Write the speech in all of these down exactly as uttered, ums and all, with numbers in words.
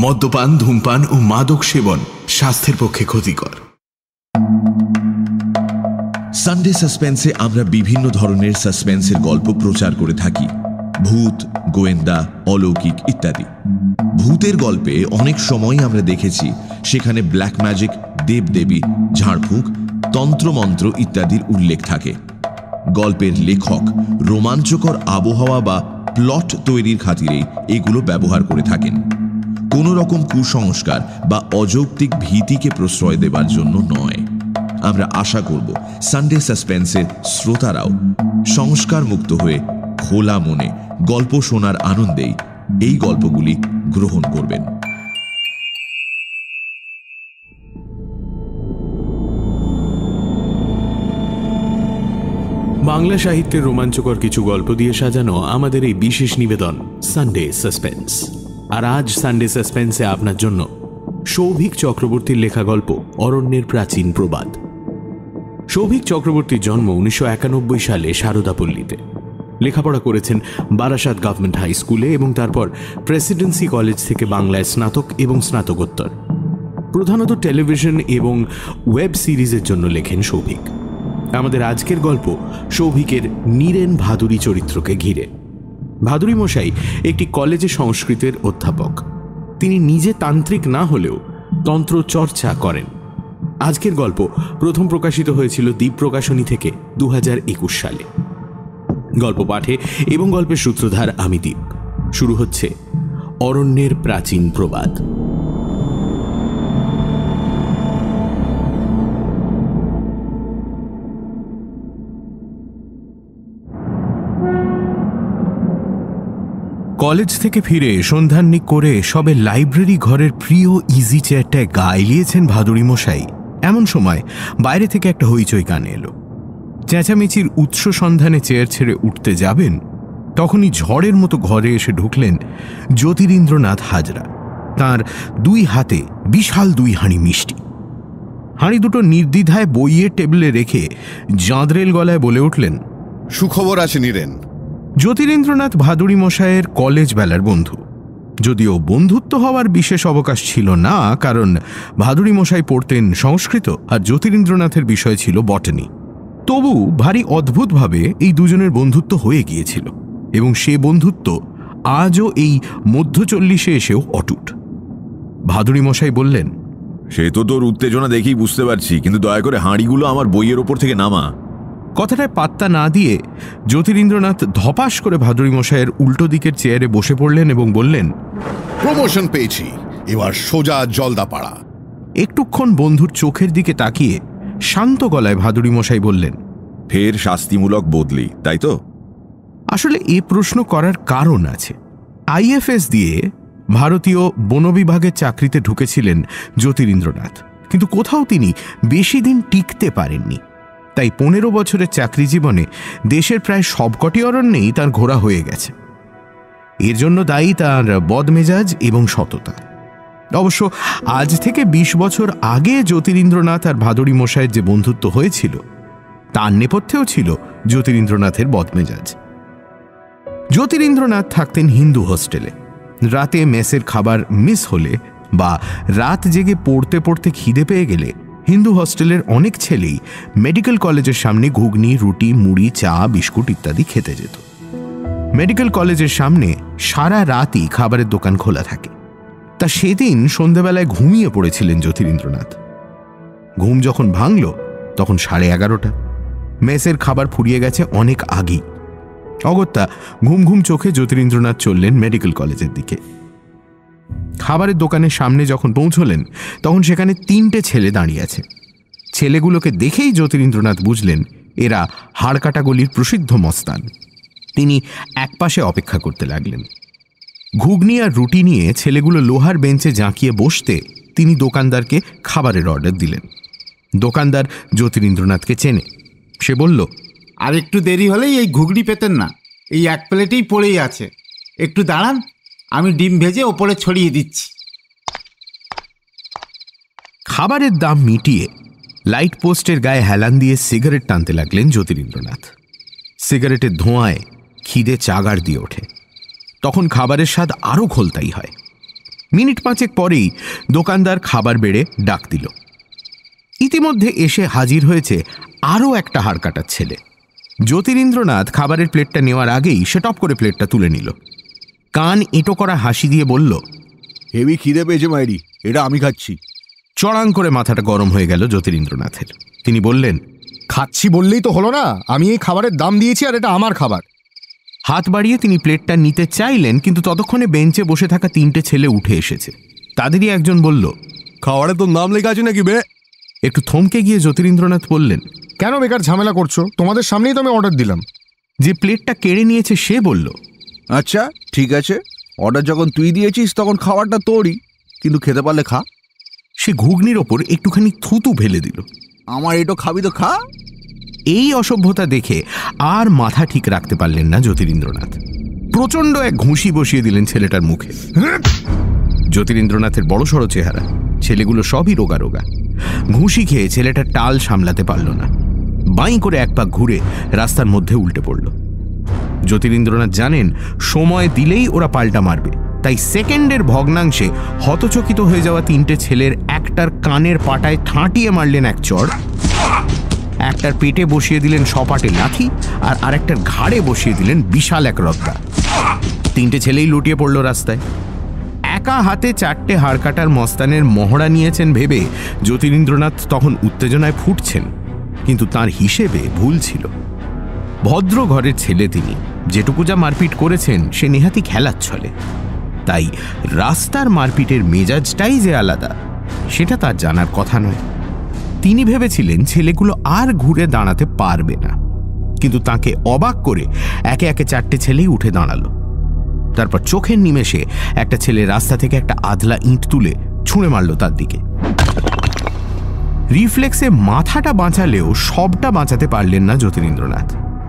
মদ্যপান, ধূমপান ও মাদক সেবন স্বাস্থ্যের পক্ষে ক্ষতিকর। সানডে সাসপেন্সে আমরা বিভিন্ন ধরনের সাসপেন্সের গল্প প্রচার করে থাকি, ভূত, গোয়েন্দা, অলৌকিক ইত্যাদি। ভূতের গল্পে অনেক সময় আমরা দেখেছি সেখানে ব্ল্যাক ম্যাজিক, দেবদেবী, ঝাড়ফুঁক, তন্ত্রমন্ত্র ইত্যাদির উল্লেখ থাকে। গল্পের লেখক রোমাঞ্চকর আবহাওয়া বা প্লট তৈরির খাতিরেই এগুলো ব্যবহার করে থাকেন, কোনো রকম কুসংস্কার বা অযৌক্তিক ভীতিকে প্রশ্রয় দেবার জন্য নয়। আমরা আশা করব সানডে সাসপেন্সের শ্রোতারাও সংস্কার মুক্ত হয়ে খোলা মনে গল্প শোনার আনন্দেই এই গল্পগুলি গ্রহণ করবেন। বাংলা সাহিত্যের রোমাঞ্চকর কিছু গল্প দিয়ে সাজানো আমাদের এই বিশেষ নিবেদন সানডে সাসপেন্স। আর আজ সানডে সাসপেন্সে আপনার জন্য সৌভিক চক্রবর্তীর লেখা গল্প অরণ্যের প্রাচীন প্রবাদ। সৌভিক চক্রবর্তীর জন্ম উনিশশো একানব্বই সালে সারদাপল্লীতে। লেখাপড়া করেছেন বারাসাত গভর্নমেন্ট হাই স্কুলে এবং তারপর প্রেসিডেন্সি কলেজ থেকে বাংলায় স্নাতক এবং স্নাতকোত্তর। প্রধানত টেলিভিশন এবং ওয়েব সিরিজের জন্য লেখেন সৌভিক। আমাদের আজকের গল্প সৌভিকের নীরেন ভাদুরী চরিত্রকে ঘিরে। ভাদুরী মশাই একটি কলেজে সংস্কৃতের অধ্যাপক। তিনি নিজে তান্ত্রিক না হলেও তন্ত্র চর্চা করেন। আজকের গল্প প্রথম প্রকাশিত হয়েছিল দ্বীপ প্রকাশনী থেকে দু হাজার একুশ সালে। গল্প পাঠে এবং গল্পের সূত্রধার আমি দ্বীপ। শুরু হচ্ছে অরণ্যের প্রাচীন প্রবাদ। কলেজ থেকে ফিরে সন্ধাননিক করে সবে লাইব্রেরি ঘরের প্রিয় ইজি চেয়ারটায় গা এলিয়েছেন ভাদুরী মশাই। এমন সময় বাইরে থেকে একটা হইচই কানে এলো। চেঁচামেচির উৎস সন্ধানে চেয়ার ছেড়ে উঠতে যাবেন, তখনই ঝড়ের মতো ঘরে এসে ঢুকলেন জ্যোতিরিন্দ্রনাথ হাজরা। তার দুই হাতে বিশাল দুই হাঁড়ি মিষ্টি। হাঁড়ি দুটো নির্দ্বিধায় বইয়ের টেবিলে রেখে জাঁদরেল গলায় বলে উঠলেন, সুখবর আছে নীরেন। জ্যোতিরিন্দ্রনাথ ভাদুরী মশাইয়ের কলেজ বেলার বন্ধু, যদিও বন্ধুত্ব হওয়ার বিশেষ অবকাশ ছিল না, কারণ ভাদুরী মশাই পড়তেন সংস্কৃত আর জ্যোতিরিন্দ্রনাথের বিষয় ছিল বটানি। তবু ভারী অদ্ভুতভাবে এই দুজনের বন্ধুত্ব হয়ে গিয়েছিল এবং সে বন্ধুত্ব আজও এই মধ্য চল্লিশে এসেও অটুট। ভাদুরী মশাই বললেন, সে তো তোর উত্তেজনা দেখেই বুঝতে পারছি, কিন্তু দয়া করে হাঁড়িগুলো আমার বইয়ের ওপর থেকে নামা। কথাটায় পাত্তা না দিয়ে জ্যোতিরিন্দ্রনাথ ধপাস করে ভাদুরী মশাইয়ের উল্টো দিকের চেয়ারে বসে পড়লেন এবং বললেন, প্রমোশন পেয়েছি, এবার সোজা জলদাপাড়া। একটুক্ষণ বন্ধুর চোখের দিকে তাকিয়ে শান্ত গলায় ভাদুরী মশাই বললেন, ফের শাস্তিমূলক বদলি, তাই তো? আসলে এ প্রশ্ন করার কারণ আছে। আইএফএস দিয়ে ভারতীয় বন বিভাগের চাকরিতে ঢুকেছিলেন জ্যোতিরিন্দ্রনাথ, কিন্তু কোথাও তিনি বেশি দিন টিকতে পারেননি। তাই পনেরো বছরের চাকরি জীবনে দেশের প্রায় সবকটি অরণ্যেই তার ঘোরা হয়ে গেছে। এর জন্য দায়ী তার বদমেজাজ এবং সততা। অবশ্য আজ থেকে বিশ বছর আগে জ্যোতিরিন্দ্রনাথ আর ভাদুরী মশাইয়ের যে বন্ধুত্ব হয়েছিল, তার নেপথ্যেও ছিল জ্যোতিরিন্দ্রনাথের বদমেজাজ। জ্যোতিরিন্দ্রনাথ থাকতেন হিন্দু হোস্টেলে। রাতে মেসের খাবার মিস হলে বা রাত জেগে পড়তে পড়তে খিদে পেয়ে গেলে হিন্দু হোস্টেলের অনেক ছেলেই মেডিকেল কলেজের সামনে ঘুগনি, রুটি, মুড়ি, চা, বিস্কুট ইত্যাদি খেতে যেত। মেডিকেল কলেজের সামনে সারা রাতই খাবারের দোকান খোলা থাকে। তা সেদিন সন্ধ্যাবেলায় ঘুমিয়ে পড়েছিলেন জ্যোতিরিন্দ্রনাথ। ঘুম যখন ভাঙল তখন সাড়ে এগারোটা। মেসের খাবার ফুরিয়ে গেছে অনেক আগেই। অগত্যা ঘুম ঘুম চোখে জ্যোতিরিন্দ্রনাথ চললেন মেডিকেল কলেজের দিকে। খাবারের দোকানের সামনে যখন পৌঁছলেন তখন সেখানে তিনটে ছেলে দাঁড়িয়ে আছে। ছেলেগুলোকে দেখেই জ্যোতিরিন্দ্রনাথ বুঝলেন এরা হাড়কাটা গলির প্রসিদ্ধ মস্তান। তিনি একপাশে অপেক্ষা করতে লাগলেন। ঘুগনি আর রুটি নিয়ে ছেলেগুলো লোহার বেঞ্চে জাঁকিয়ে বসতে তিনি দোকানদারকে খাবারের অর্ডার দিলেন। দোকানদার জ্যোতিরিন্দ্রনাথকে চেনে। সে বলল, আর একটু দেরি হলেই এই ঘুগনি পেতেন না, এই এক প্লেটেই পড়েই আছে। একটু দাঁড়ান, আমি ডিম ভেজে ওপরে ছড়িয়ে দিচ্ছি। খাবারের দাম মিটিয়ে লাইট পোস্টের গায়ে হেলান দিয়ে সিগারেট টানতে লাগলেন জ্যোতিরিন্দ্রনাথ। সিগারেটের ধোঁয়ায় খিদে চাগার দিয়ে ওঠে। তখন খাবারের স্বাদ আরও খোলতাই হয়। মিনিট পাঁচেক পরেই দোকানদার খাবার বেড়ে ডাক দিল। ইতিমধ্যে এসে হাজির হয়েছে আরও একটা হাড় কাটার ছেলে। জ্যোতিরিন্দ্রনাথ খাবারের প্লেটটা নেওয়ার আগেই সে টপ করে প্লেটটা তুলে নিল। কান এঁটো করা হাসি দিয়ে বলল, হেভি খিদে পেয়েছে মাইরি, এটা আমি খাচ্ছি। চড়াং করে মাথাটা গরম হয়ে গেল জ্যোতিরিন্দ্রনাথের। তিনি বললেন, খাচ্ছি বললেই তো হলো না, আমি এই খাবারের দাম দিয়েছি আর এটা আমার খাবার। হাত বাড়িয়ে তিনি প্লেটটা নিতে চাইলেন, কিন্তু ততক্ষণে বেঞ্চে বসে থাকা তিনটে ছেলে উঠে এসেছে। তাদেরই একজন বলল, খাবারে তোর নাম লেখা আছে নাকি বে? একটু থমকে গিয়ে জ্যোতিরিন্দ্রনাথ বললেন, কেন বেকার ঝামেলা করছো? তোমাদের সামনেই তো আমি অর্ডার দিলাম। যে প্লেটটা কেড়ে নিয়েছে সে বলল, আচ্ছা ঠিক আছে, অর্ডার যখন তুই দিয়েছিস তখন খাবারটা তোরই, কিন্তু খেতে পারলে খা। সে ঘুগনির ওপর একটুখানি থুতু ফেলে দিল। আমার এটো খাবি তো খা। এই অসভ্যতা দেখে আর মাথা ঠিক রাখতে পারলেন না জ্যোতিরিন্দ্রনাথ। প্রচণ্ড এক ঘুষি বসিয়ে দিলেন ছেলেটার মুখে। জ্যোতিরিন্দ্রনাথের বড়সড় চেহারা, ছেলেগুলো সবই রোগা রোগা। ঘুষি খেয়ে ছেলেটা টাল সামলাতে পারল না, বাঁই করে এক পাক ঘুরে রাস্তার মধ্যে উল্টে পড়ল। জ্যোতিরিন্দ্রনাথ জানেন সময় দিলেই ওরা পাল্টা মারবে, তাই সেকেন্ডের ভগ্নাংশে হতচকিত হয়ে যাওয়া তিনটে ছেলের একটার কানের পাটায় ঠাঁটিয়ে মারলেন এক চড়, একটার পেটে বসিয়ে দিলেন সপাটে লাথি, আর আরেকটার ঘাড়ে বসিয়ে দিলেন বিশাল এক রদ্দা। তিনটে ছেলেই লুটিয়ে পড়ল রাস্তায়। একা হাতে চারটে হাড় কাটার মস্তানের মহড়া নিয়েছেন ভেবে জ্যোতিরিন্দ্রনাথ তখন উত্তেজনায় ফুটছেন, কিন্তু তার হিসেবে ভুল ছিল। ভদ্র ঘরের ছেলে তিনি, যেটুকু যা মারপিট করেছেন সে নেহাতি খেলার ছলে। তাই রাস্তার মারপিটের মেজাজটাই যে আলাদা সেটা তার জানার কথা নয়। তিনি ভেবেছিলেন ছেলেগুলো আর ঘুরে দাঁড়াতে পারবে না, কিন্তু তাকে অবাক করে একে একে চারটে ছেলেই উঠে দাঁড়ালো। তারপর চোখের নিমেষে একটা ছেলে রাস্তা থেকে একটা আধলা ইঁট তুলে ছুঁড়ে মারল তার দিকে। রিফ্লেক্সে মাথাটা বাঁচালেও সবটা বাঁচাতে পারলেন না জ্যোতিরিন্দ্রনাথ।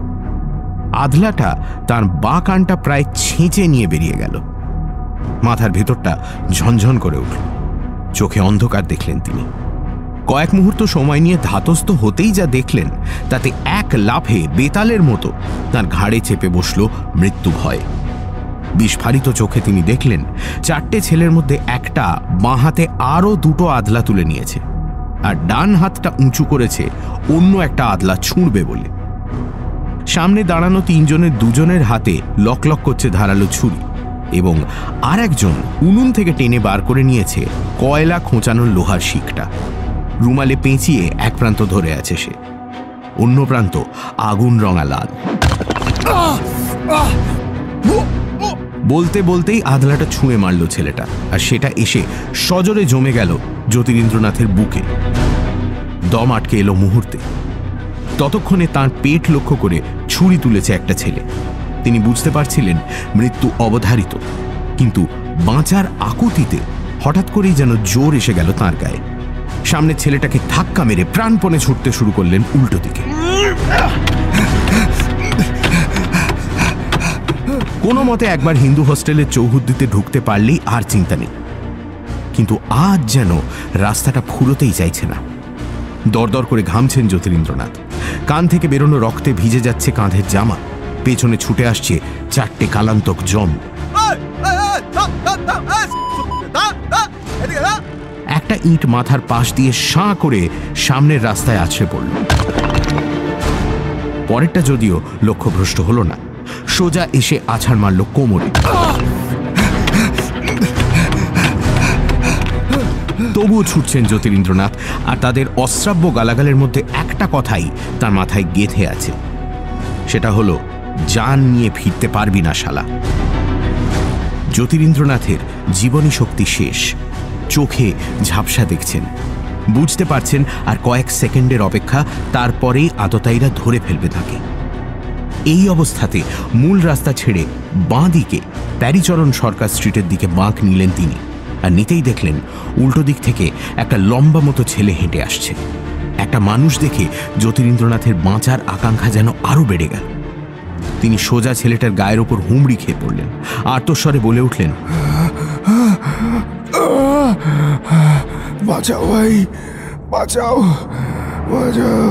আধলাটা তার বাঁ কানটা প্রায় ছেঁচে নিয়ে বেরিয়ে গেল। মাথার ভেতরটা ঝনঝন করে উঠল, চোখে অন্ধকার দেখলেন তিনি। কয়েক মুহূর্ত সময় নিয়ে ধাতস্থ হতেই যা দেখলেন তাতে এক লাফে বেতালের মতো তার ঘাড়ে চেপে বসল মৃত্যু ভয়। বিস্ফারিত চোখে তিনি দেখলেন চারটে ছেলের মধ্যে একটা বাঁ হাতে আরও দুটো আধলা তুলে নিয়েছে, আর ডান হাতটা উঁচু করেছে অন্য একটা আধলা ছুঁড়বে বলে। সামনে দাঁড়ানো তিনজনের দুজনের হাতে লক লক করছে ধারালো ছুরি, এবং আর একজন উনুন থেকে টেনে বার করে নিয়েছে কয়লা খোঁচানোর লোহার শিকটা। রুমালে পেঁচিয়ে এক প্রান্ত ধরে আছে সে, অন্য প্রান্ত আগুন রঙা লাল। বলতে বলতেই আধলাটা ছুঁড়ে মারল ছেলেটা, আর সেটা এসে সজোরে জমে গেল জ্যোতিরিন্দ্রনাথের বুকে। দম আটকে এলো মুহূর্তে। ততক্ষণে তার পেট লক্ষ্য করে ছুরি তুলেছে একটা ছেলে। তিনি বুঝতে পারছিলেন মৃত্যু অবধারিত, কিন্তু বাঁচার আকুতিতে হঠাৎ করেই যেন জোর এসে গেল তাঁর গায়ে। সামনে ছেলেটাকে ধাক্কা মেরে প্রাণপণে ছুটতে শুরু করলেন উল্টো দিকে। কোনো মতে একবার হিন্দু হোস্টেলের চৌহদ্দিতে ঢুকতে পারলেই আর চিন্তা নেই, কিন্তু আজ যেন রাস্তাটা ফুরোতেই চাইছে না। দরদর করে ঘামছেন জ্যোতিরিন্দ্রনাথ, কান থেকে বেরোনো রক্তে ভিজে যাচ্ছে কাঁধের জামা। পেছনে ছুটে আসছে চারটে কালান্তক জম। একটা ইঁট মাথার পাশ দিয়ে সাঁ করে সামনের রাস্তায় আছড়ে পড়ল। পরেরটা যদিও লক্ষ্যভ্রষ্ট হল না, সোজা এসে আছাড় মারল কোমরে। তবুও ছুটছেন জ্যোতিরিন্দ্রনাথ, আর তাদের অশ্রাব্য গালাগালের মধ্যে একটা কথাই তার মাথায় গেঁথে আছে, সেটা হলো জান নিয়ে ফিরতে পারবি না শালা। জ্যোতিরিন্দ্রনাথের জীবনী শক্তি শেষ, চোখে ঝাপসা দেখছেন, বুঝতে পারছেন আর কয়েক সেকেন্ডের অপেক্ষা, তারপরেই আততায়ীরা ধরে ফেলবে তাকে। এই অবস্থাতে মূল রাস্তা ছেড়ে বাঁ দিকে প্যারিচরণ সরকার স্ট্রিটের দিকে বাঁক নিলেন তিনি, আর নিতেই দেখলেন উল্টো দিক থেকে একটা লম্বা মতো ছেলে হেঁটে আসছে। একটা মানুষ দেখে জ্যোতিরিন্দ্রনাথের বাঁচার আকাঙ্ক্ষা যেন আরো বেড়ে গেল। তিনি সোজা ছেলেটার গায়ের ওপর হুমড়ি খেয়ে পড়লেন, আর্তস্বরে বলে উঠলেন, বাঁচাও ভাই, বাঁচাও, বাঁচাও।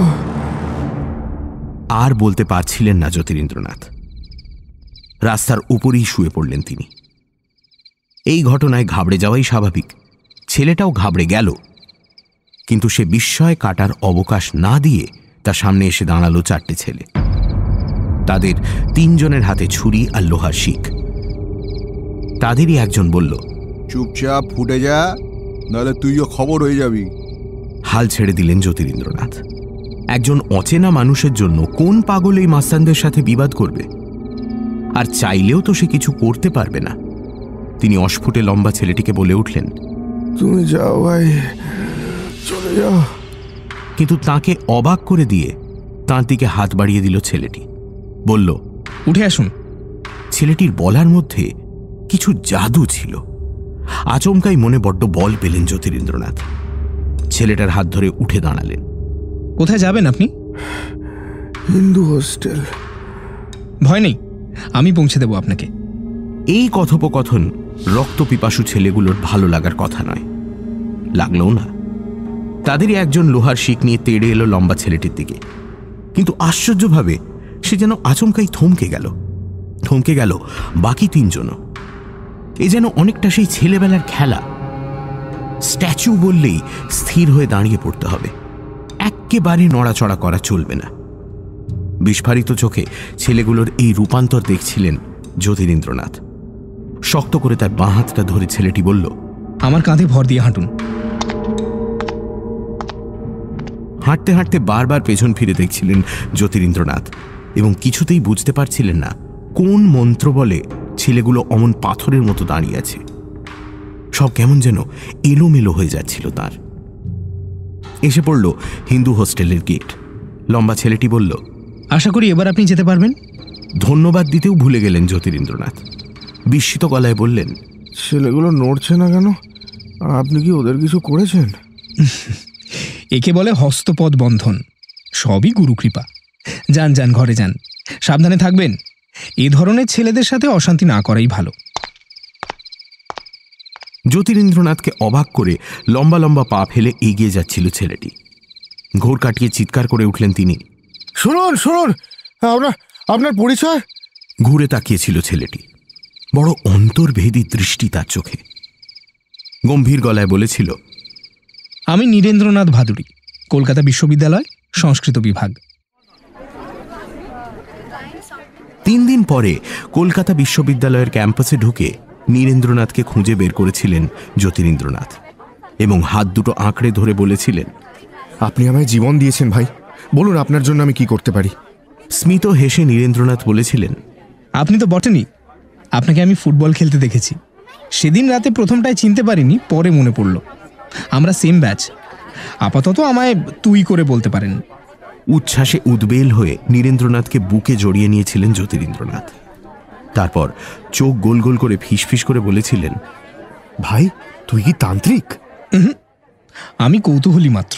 আর বলতে পারছিলেন না জ্যোতিরিন্দ্রনাথ। রাস্তার উপরেই শুয়ে পড়লেন তিনি। এই ঘটনায় ঘাবড়ে যাওয়াই স্বাভাবিক। ছেলেটাও ঘাবড়ে গেল, কিন্তু সে বিস্ময় কাটার অবকাশ না দিয়ে তার সামনে এসে দাঁড়ালো চারটে ছেলে। তাদের তিনজনের হাতে ছুরি আর লোহার শিক। তাদেরই একজন বলল, চুপচাপ ফুটে যা, নাহলে তুইও খবর হয়ে যাবি। হাল ছেড়ে দিলেন জ্যোতিরিন্দ্রনাথ। একজন অচেনা মানুষের জন্য কোন পাগল এই মাস্তানদের সাথে বিবাদ করবে? আর চাইলেও তো সে কিছু করতে পারবে না। তিনি অস্ফুটে লম্বা ছেলেটিকে বলে উঠলেন, তুমি যাও ভাই, চলে যাও। কিন্তু তাকে অবাক করে দিয়ে তাঁর দিকে হাত বাড়িয়ে দিল ছেলেটি। বলল, উঠে আসুন। ছেলেটির বলার মধ্যে কিছু জাদু ছিল। আচমকাই মনে বড্ড বল পেলেন জ্যোতিরিন্দ্রনাথ। ছেলেটার হাত ধরে উঠে দাঁড়ালেন। কোথায় যাবেন আপনি? হিন্দু হোস্টেল। ভয় নেই, আমি পৌঁছে দেব আপনাকে। এই কথোপকথন রক্তপিপাসু ছেলেগুলোর ভালো লাগার কথা নয়, লাগলো না। তাদেরই একজন লোহার শিক নিয়ে তেড়ে এলো লম্বা ছেলেটির দিকে। কিন্তু আশ্চর্যভাবে সে যেন আচমকাই থমকে গেল। থমকে গেল বাকি তিনজনও। এ যেন অনেকটা সেই ছেলেবেলার খেলা। স্ট্যাচু বললেই স্থির হয়ে দাঁড়িয়ে পড়তে হবে, একেবারে নড়াচড়া করা চলবে না। বিস্ফারিত চোখে ছেলেগুলোর এই রূপান্তর দেখছিলেন জ্যোতিরিন্দ্রনাথ। শক্ত করে তার বাঁ হাতটা ধরে ছেলেটি বলল, আমার কাঁধে ভর দিয়ে হাঁটুন। হাঁটতে হাঁটতে বারবার পেছন ফিরে দেখছিলেন জ্যোতিরিন্দ্রনাথ এবং কিছুতেই বুঝতে পারছিলেন না কোন মন্ত্র বলে ছেলেগুলো অমন পাথরের মতো দাঁড়িয়ে আছে। সব কেমন যেন এলোমেলো হয়ে যাচ্ছিল তার। এসে পড়ল হিন্দু হোস্টেলের গেট। লম্বা ছেলেটি বলল, আশা করি এবার আপনি যেতে পারবেন। ধন্যবাদ দিতেও ভুলে গেলেন জ্যোতিরিন্দ্রনাথ। বিস্মিত গলায় বললেন, ছেলেগুলো নড়ছে না কেন? আপনি কি ওদের কিছু করেছেন? একে বলে হস্তপদ বন্ধন, সবই গুরুকৃপা। যান যান, ঘরে যান, সাবধানে থাকবেন। এ ধরনের ছেলেদের সাথে অশান্তি না করাই ভালো। জ্যোতিরিন্দ্রনাথকে অবাক করে লম্বা লম্বা পা ফেলে এগিয়ে যাচ্ছিল ছেলেটি। ঘোর কাটিয়ে চিৎকার করে উঠলেন তিনি, শুনুন শুনুন, আপনার আপনার পরিচয়? ঘুরে তাকিয়েছিল ছেলেটি। বড় অন্তর্ভেদী দৃষ্টি তার চোখে। গম্ভীর গলায় বলেছিল, আমি নীরেন্দ্রনাথ ভাদুড়ী, কলকাতা বিশ্ববিদ্যালয় সংস্কৃত বিভাগ। তিন দিন পরে কলকাতা বিশ্ববিদ্যালয়ের ক্যাম্পাসে ঢুকে নীরেন্দ্রনাথকে খুঁজে বের করেছিলেন জ্যোতিরিন্দ্রনাথ এবং হাত দুটো আঁকড়ে ধরে বলেছিলেন, আপনি আমায় জীবন দিয়েছেন ভাই, বলুন আপনার জন্য আমি কি করতে পারি? স্মিত হেসে নীরেন্দ্রনাথ বলেছিলেন, আপনি তো বটেনই, আপনাকে আমি ফুটবল খেলতে দেখেছি। সেদিন রাতে প্রথমটায় চিনতে পারিনি, পরে মনে পড়ল আমরা সেম ব্যাচ। আপাতত আমায় তুই করে বলতে পারেন। উচ্ছ্বাসে উদ্বেল হয়ে নীরেন্দ্রনাথকে বুকে জড়িয়ে নিয়েছিলেন জ্যোতিরিন্দ্রনাথ। তারপর চোখ গোল গোল করে ফিসফিস করে বলেছিলেন, ভাই তুই কি তান্ত্রিক? আমি কৌতূহলী মাত্র।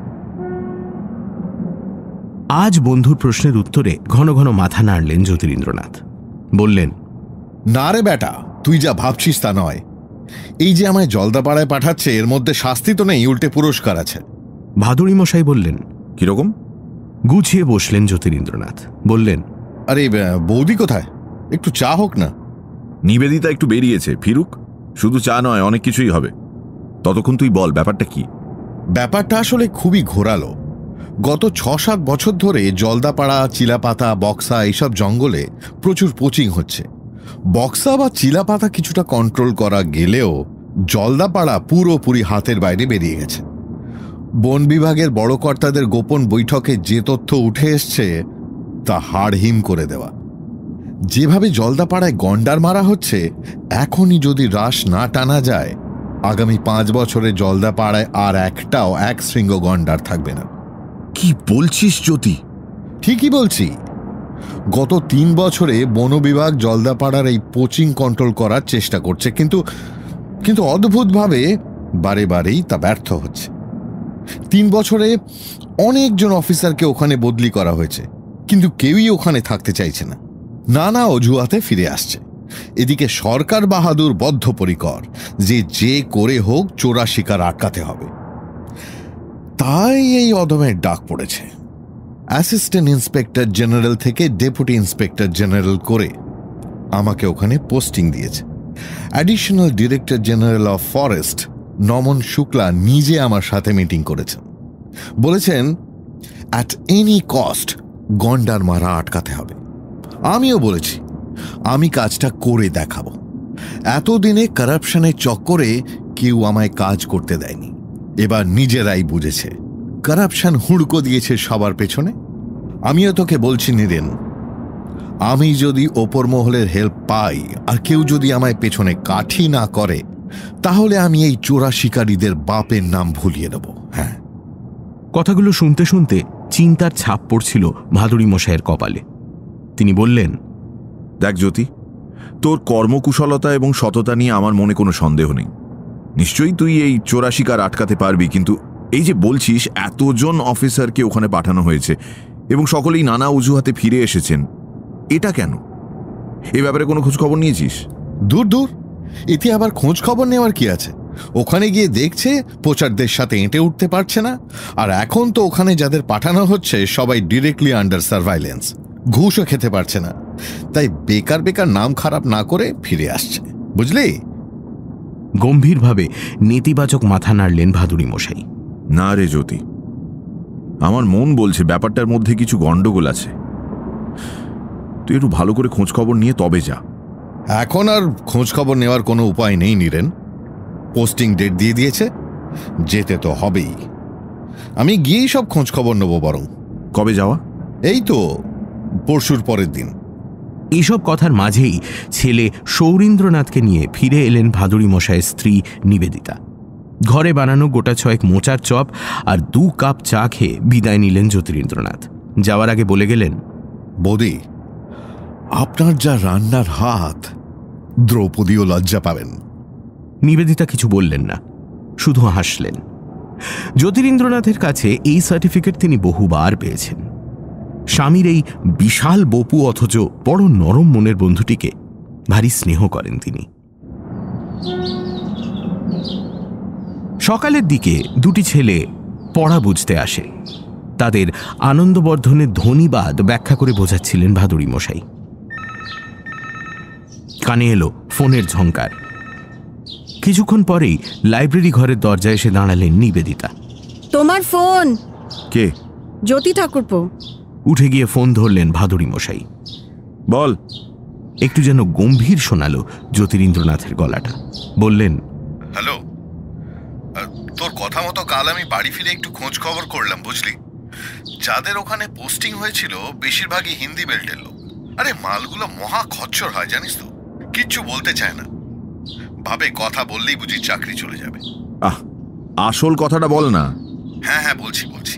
আজ বন্ধুর প্রশ্নের উত্তরে ঘন ঘন মাথা নাড়লেন জ্যোতিরিন্দ্রনাথ। বললেন, না রে বেটা, তুই যা ভাবছিস তা নয়। এই যে আমায় জলদাপাড়ায় পাঠাচ্ছে, এর মধ্যে শাস্তি তো নেই, উল্টে পুরস্কার আছে। ভাদুড়ি মশাই বললেন, কিরকম? গুছিয়ে বসলেন জ্যোতিরিন্দ্রনাথ। বললেন, আরে বৌদি কোথায়? একটু চা হোক না। নিবেদিতা একটু বেরিয়েছে, ফিরুক। শুধু চা নয়, অনেক কিছুই হবে। ততক্ষণ তুই বল, ব্যাপারটা কি? ব্যাপারটা আসলে খুবই ঘোরালো। গত ছ সাত বছর ধরে জলদাপাড়া, চিলাপাতা, বক্সা এইসব জঙ্গলে প্রচুর পোচিং হচ্ছে। বক্সা বা চিলাপাতা কিছুটা কন্ট্রোল করা গেলেও জলদাপাড়া পুরোপুরি হাতের বাইরে বেরিয়ে গেছে। বন বিভাগের বড় কর্তাদের গোপন বৈঠকে যে তথ্য উঠে এসছে তা হাড়হিম করে দেওয়া। যেভাবে জলদাপাড়ায় গন্ডার মারা হচ্ছে, এখনই যদি রাশ না টানা যায়, আগামী পাঁচ বছরে জলদাপাড়ায় আর একটাও এক শৃঙ্গ গন্ডার থাকবে না। কি বলছিস জ্যোতি? ঠিকই বলছি। গত তিন বছরে বন বিভাগ জলদাপাড়ার এই পোচিং কন্ট্রোল করার চেষ্টা করছে, কিন্তু কিন্তু অদ্ভুতভাবে বারে বারেই তা ব্যর্থ হচ্ছে। তিন বছরে অনেকজন অফিসারকে ওখানে বদলি করা হয়েছে, কিন্তু কেউই ওখানে থাকতে চাইছে না। নানা অজুহাতে ফিরে আসছে। এদিকে সরকার বাহাদুর বদ্ধপরিকর যে যে করে হোক চোরা শিকার আটকাতে হবে। তাই এই অদমের ডাক পড়েছে। অ্যাসিস্ট্যান্ট ইন্সপেক্টর জেনারেল থেকে ডেপুটি ইন্সপেক্টর জেনারেল করে আমাকে ওখানে পোস্টিং দিয়েছে। Additional director general of forest Naman Shukla নিজে আমার সাথে মিটিং করেছেন। বলেছেন অ্যাট এনি কস্ট গন্ডার মারা আটকাতে হবে। আমিও বলেছি আমি কাজটা করে দেখাবো। এতদিনে কারাপশনের চক্করে কেউ আমায় কাজ করতে দেয়নি, এবার নিজেরাই বুঝেছে কারাপশন হুড়কো দিয়েছে সবার পেছনে। আমিও তোকে বলছি নীরেন, আমি যদি ওপর মহলের হেল্প পাই আর কেউ যদি আমায় পেছনে কাঠি না করে, তাহলে আমি এই চোরা শিকারীদের বাপের নাম ভুলিয়ে দেব। হ্যাঁ। কথাগুলো শুনতে শুনতে চিন্তার ছাপ পড়ছিল ভাদুড়ি মশাইয়ের কপালে। তিনি বললেন, দেখ জ্যোতি, তোর কর্মকুশলতা এবং সততা নিয়ে আমার মনে কোনো সন্দেহ নেই। নিশ্চয়ই তুই এই চোরা শিকার আটকাতে পারবি, কিন্তু এই যে বলছিস এতজন অফিসারকে ওখানে পাঠানো হয়েছে এবং সকলেই নানা অজুহাতে ফিরে এসেছেন, এটা কেন? এ ব্যাপারে কোনো খোঁজ খবর নিয়েছিস? দূর দূর, এতে আবার খোঁজ খবর নেওয়ার কি আছে? ওখানে গিয়ে দেখছে প্রচারদের সাথে এঁটে উঠতে পারছে না, আর এখন তো ওখানে যাদের পাঠানো হচ্ছে সবাই ডিরেক্টলি আন্ডার সার্ভাইলেন্স, ঘুষও খেতে পারছে না। তাই বেকার বেকার নাম খারাপ না করে ফিরে আসছে, বুঝলি? গম্ভীরভাবে নেতিবাচক মাথা নাড়লেন ভাদুড়ি মশাই। না রে জ্যোতি, আমার মন বলছে ব্যাপারটার মধ্যে কিছু গন্ডগোল আছে। তুই একটু ভালো করে খোঁজ খবর নিয়ে তবে যা। এখন আর খোঁজ খবর নেওয়ার কোনো উপায় নেই নীরেন। পোস্টিং ডেট দিয়ে দিয়েছে, যেতে তো হবেই। আমি গিয়েই সব খোঁজ খবর নেব। বরং কবে যাওয়া? এই তো পরশুর পরের দিন। এইসব কথার মাঝেই ছেলে সৌরীন্দ্রনাথকে নিয়ে ফিরে এলেন ভাদুড়ি মশাইয়ের স্ত্রী নিবেদিতা। ঘরে বানানো গোটা ছয়েক মোচার চপ আর দু কাপ চা খেয়ে বিদায় নিলেন জ্যোতিরিন্দ্রনাথ। যাওয়ার আগে বলে গেলেন, বৌদি, আপনার যা রান্নার হাত, দ্রৌপদীও লজ্জা পাবেন। নিবেদিতা কিছু বললেন না, শুধু হাসলেন। জ্যোতিরিন্দ্রনাথের কাছে এই সার্টিফিকেট তিনি বহুবার পেয়েছেন। স্বামীর এই বিশাল বপু অথচ বড় নরম মনের বন্ধুটিকে ভারী স্নেহ করেন তিনি। সকালের দিকে দুটি ছেলে পড়া বুঝতে আসে। তাদের আনন্দবর্ধনের ধ্বনিবাদ ব্যাখ্যা করে বোঝাচ্ছিলেন ভাদুড়ি মশাই। কানে এলো ফোনের ঝংকার। কিছুক্ষণ পরেই লাইব্রেরি ঘরের দরজায় এসে দাঁড়ালেন নিবেদিতা। তোমার ফোন। কে? জ্যোতি ঠাকুরপো। উঠে গিয়ে ফোন ধরলেন ভাদুড়ি মশাই। বল। একটু যেন গম্ভীর শোনালো জ্যোতিরিন্দ্রনাথের গলাটা। বললেন, হ্যালো, তোর কথা মতো কাল আমি বাড়ি ফিরে একটু খোঁজ খবর করলাম, বুঝলি? যাদের ওখানে পোস্টিং হয়েছিল বেশিরভাগই হিন্দি বেল্টের লোক। আরে মালগুলো মহা খচ্চর হয়, জানিস তো, কিচ্ছু বলতে চায় না, ভাবে কথা বললেই বুঝি চাকরি চলে যাবে। আহ, আসল কথাটা বল না। হ্যাঁ হ্যাঁ বলছি বলছি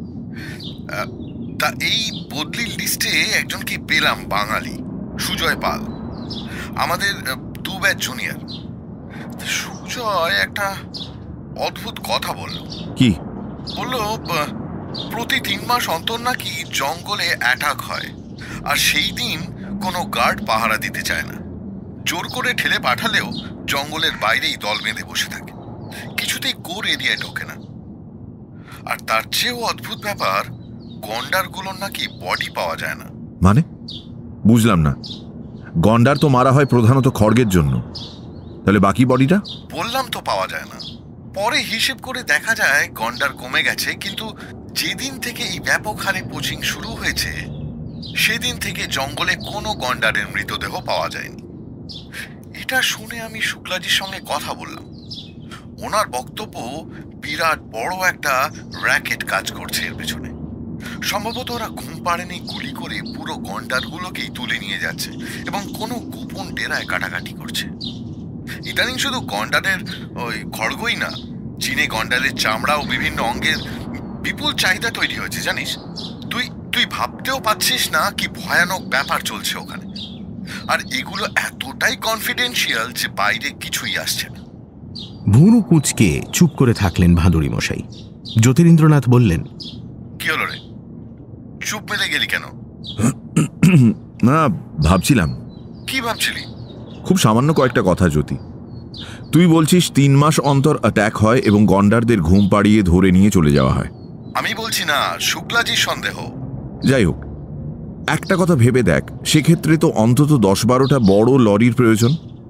তা এই বদলির লিস্টে একজনকে পেলাম, বাঙালি, সুজয় পাল, আমাদের দু ব্যাচ জুনিয়র। সুজয় একটা অদ্ভুত কথা বলল। কি বলল? প্রতি তিন মাস অন্তর নাকি জঙ্গলে অ্যাটাক হয়, আর সেই দিন কোনো গার্ড পাহারা দিতে চায় না। জোর করে ঠেলে পাঠালেও জঙ্গলের বাইরেই দল বেঁধে বসে থাকে, কিছুতেই কোর এরিয়ায় ঢোকে না। আর তার চেয়েও অদ্ভুত ব্যাপার, গন্ডারগুলোর নাকি বডি পাওয়া যায় না। মানে বুঝলাম না। গন্ডার তো মারা হয় প্রধানত খড়গের জন্য, তাহলে বাকি বডিটা? বললাম তো পাওয়া যায় না। পরে হিসেব করে দেখা যায় গন্ডার কমে গেছে, কিন্তু যেদিন থেকে এই ব্যাপক হারে পোচিং শুরু হয়েছে সেদিন থেকে জঙ্গলে কোনো গন্ডারের মৃতদেহ পাওয়া যায়নি। এটা শুনে আমি শুক্লাজির সঙ্গে কথা বললাম। ওনার বক্তব্য, বিরাট বড় একটা র্যাকেট কাজ করছে এর পেছনে। সম্ভবত ওরা ঘুম পাড়েনি গুলি করে পুরো গন্ডারগুলোকেই তুলে নিয়ে যাচ্ছে এবং কোনো গোপন ডেরায় কাটাকাটি করছে। ইদানিং শুধু গন্ডারের ওই খড়গই না, চীনে গন্ডারের চামড়া ও বিভিন্ন অঙ্গের বিপুল চাহিদা তৈরি হয়েছে, জানিস? তুই তুই ভাবতেও পাচ্ছিস না কি ভয়ানক ব্যাপার চলছে ওখানে। আর এগুলো এতটাই কনফিডেন্সিয়াল যে বাইরে কিছুই আসছে না। ভুরু কুঁচকে চুপ করে থাকলেন ভাদুড়ি মশাই। জ্যোতিরিন্দ্রনাথ বললেন, কি হলো রে, চুপ মেলে গেলি কেন? না, ভাবছিলাম। কি ভাবছিলি? খুব সামান্য কয়েকটা কথা জ্যোতি। তুই বলছিস তিন মাস অন্তর অ্যাটাক হয় এবং গন্ডারদের ঘুম পাড়িয়ে ধরে নিয়ে চলে যাওয়া হয়। আমি বলছি না, শুক্লাজির সন্দেহ। যাই হোক, একটা কথা ভেবে দেখ, সেক্ষেত্রে তো অন্তত দশ বারোটা বড় লরির প্রয়োজন।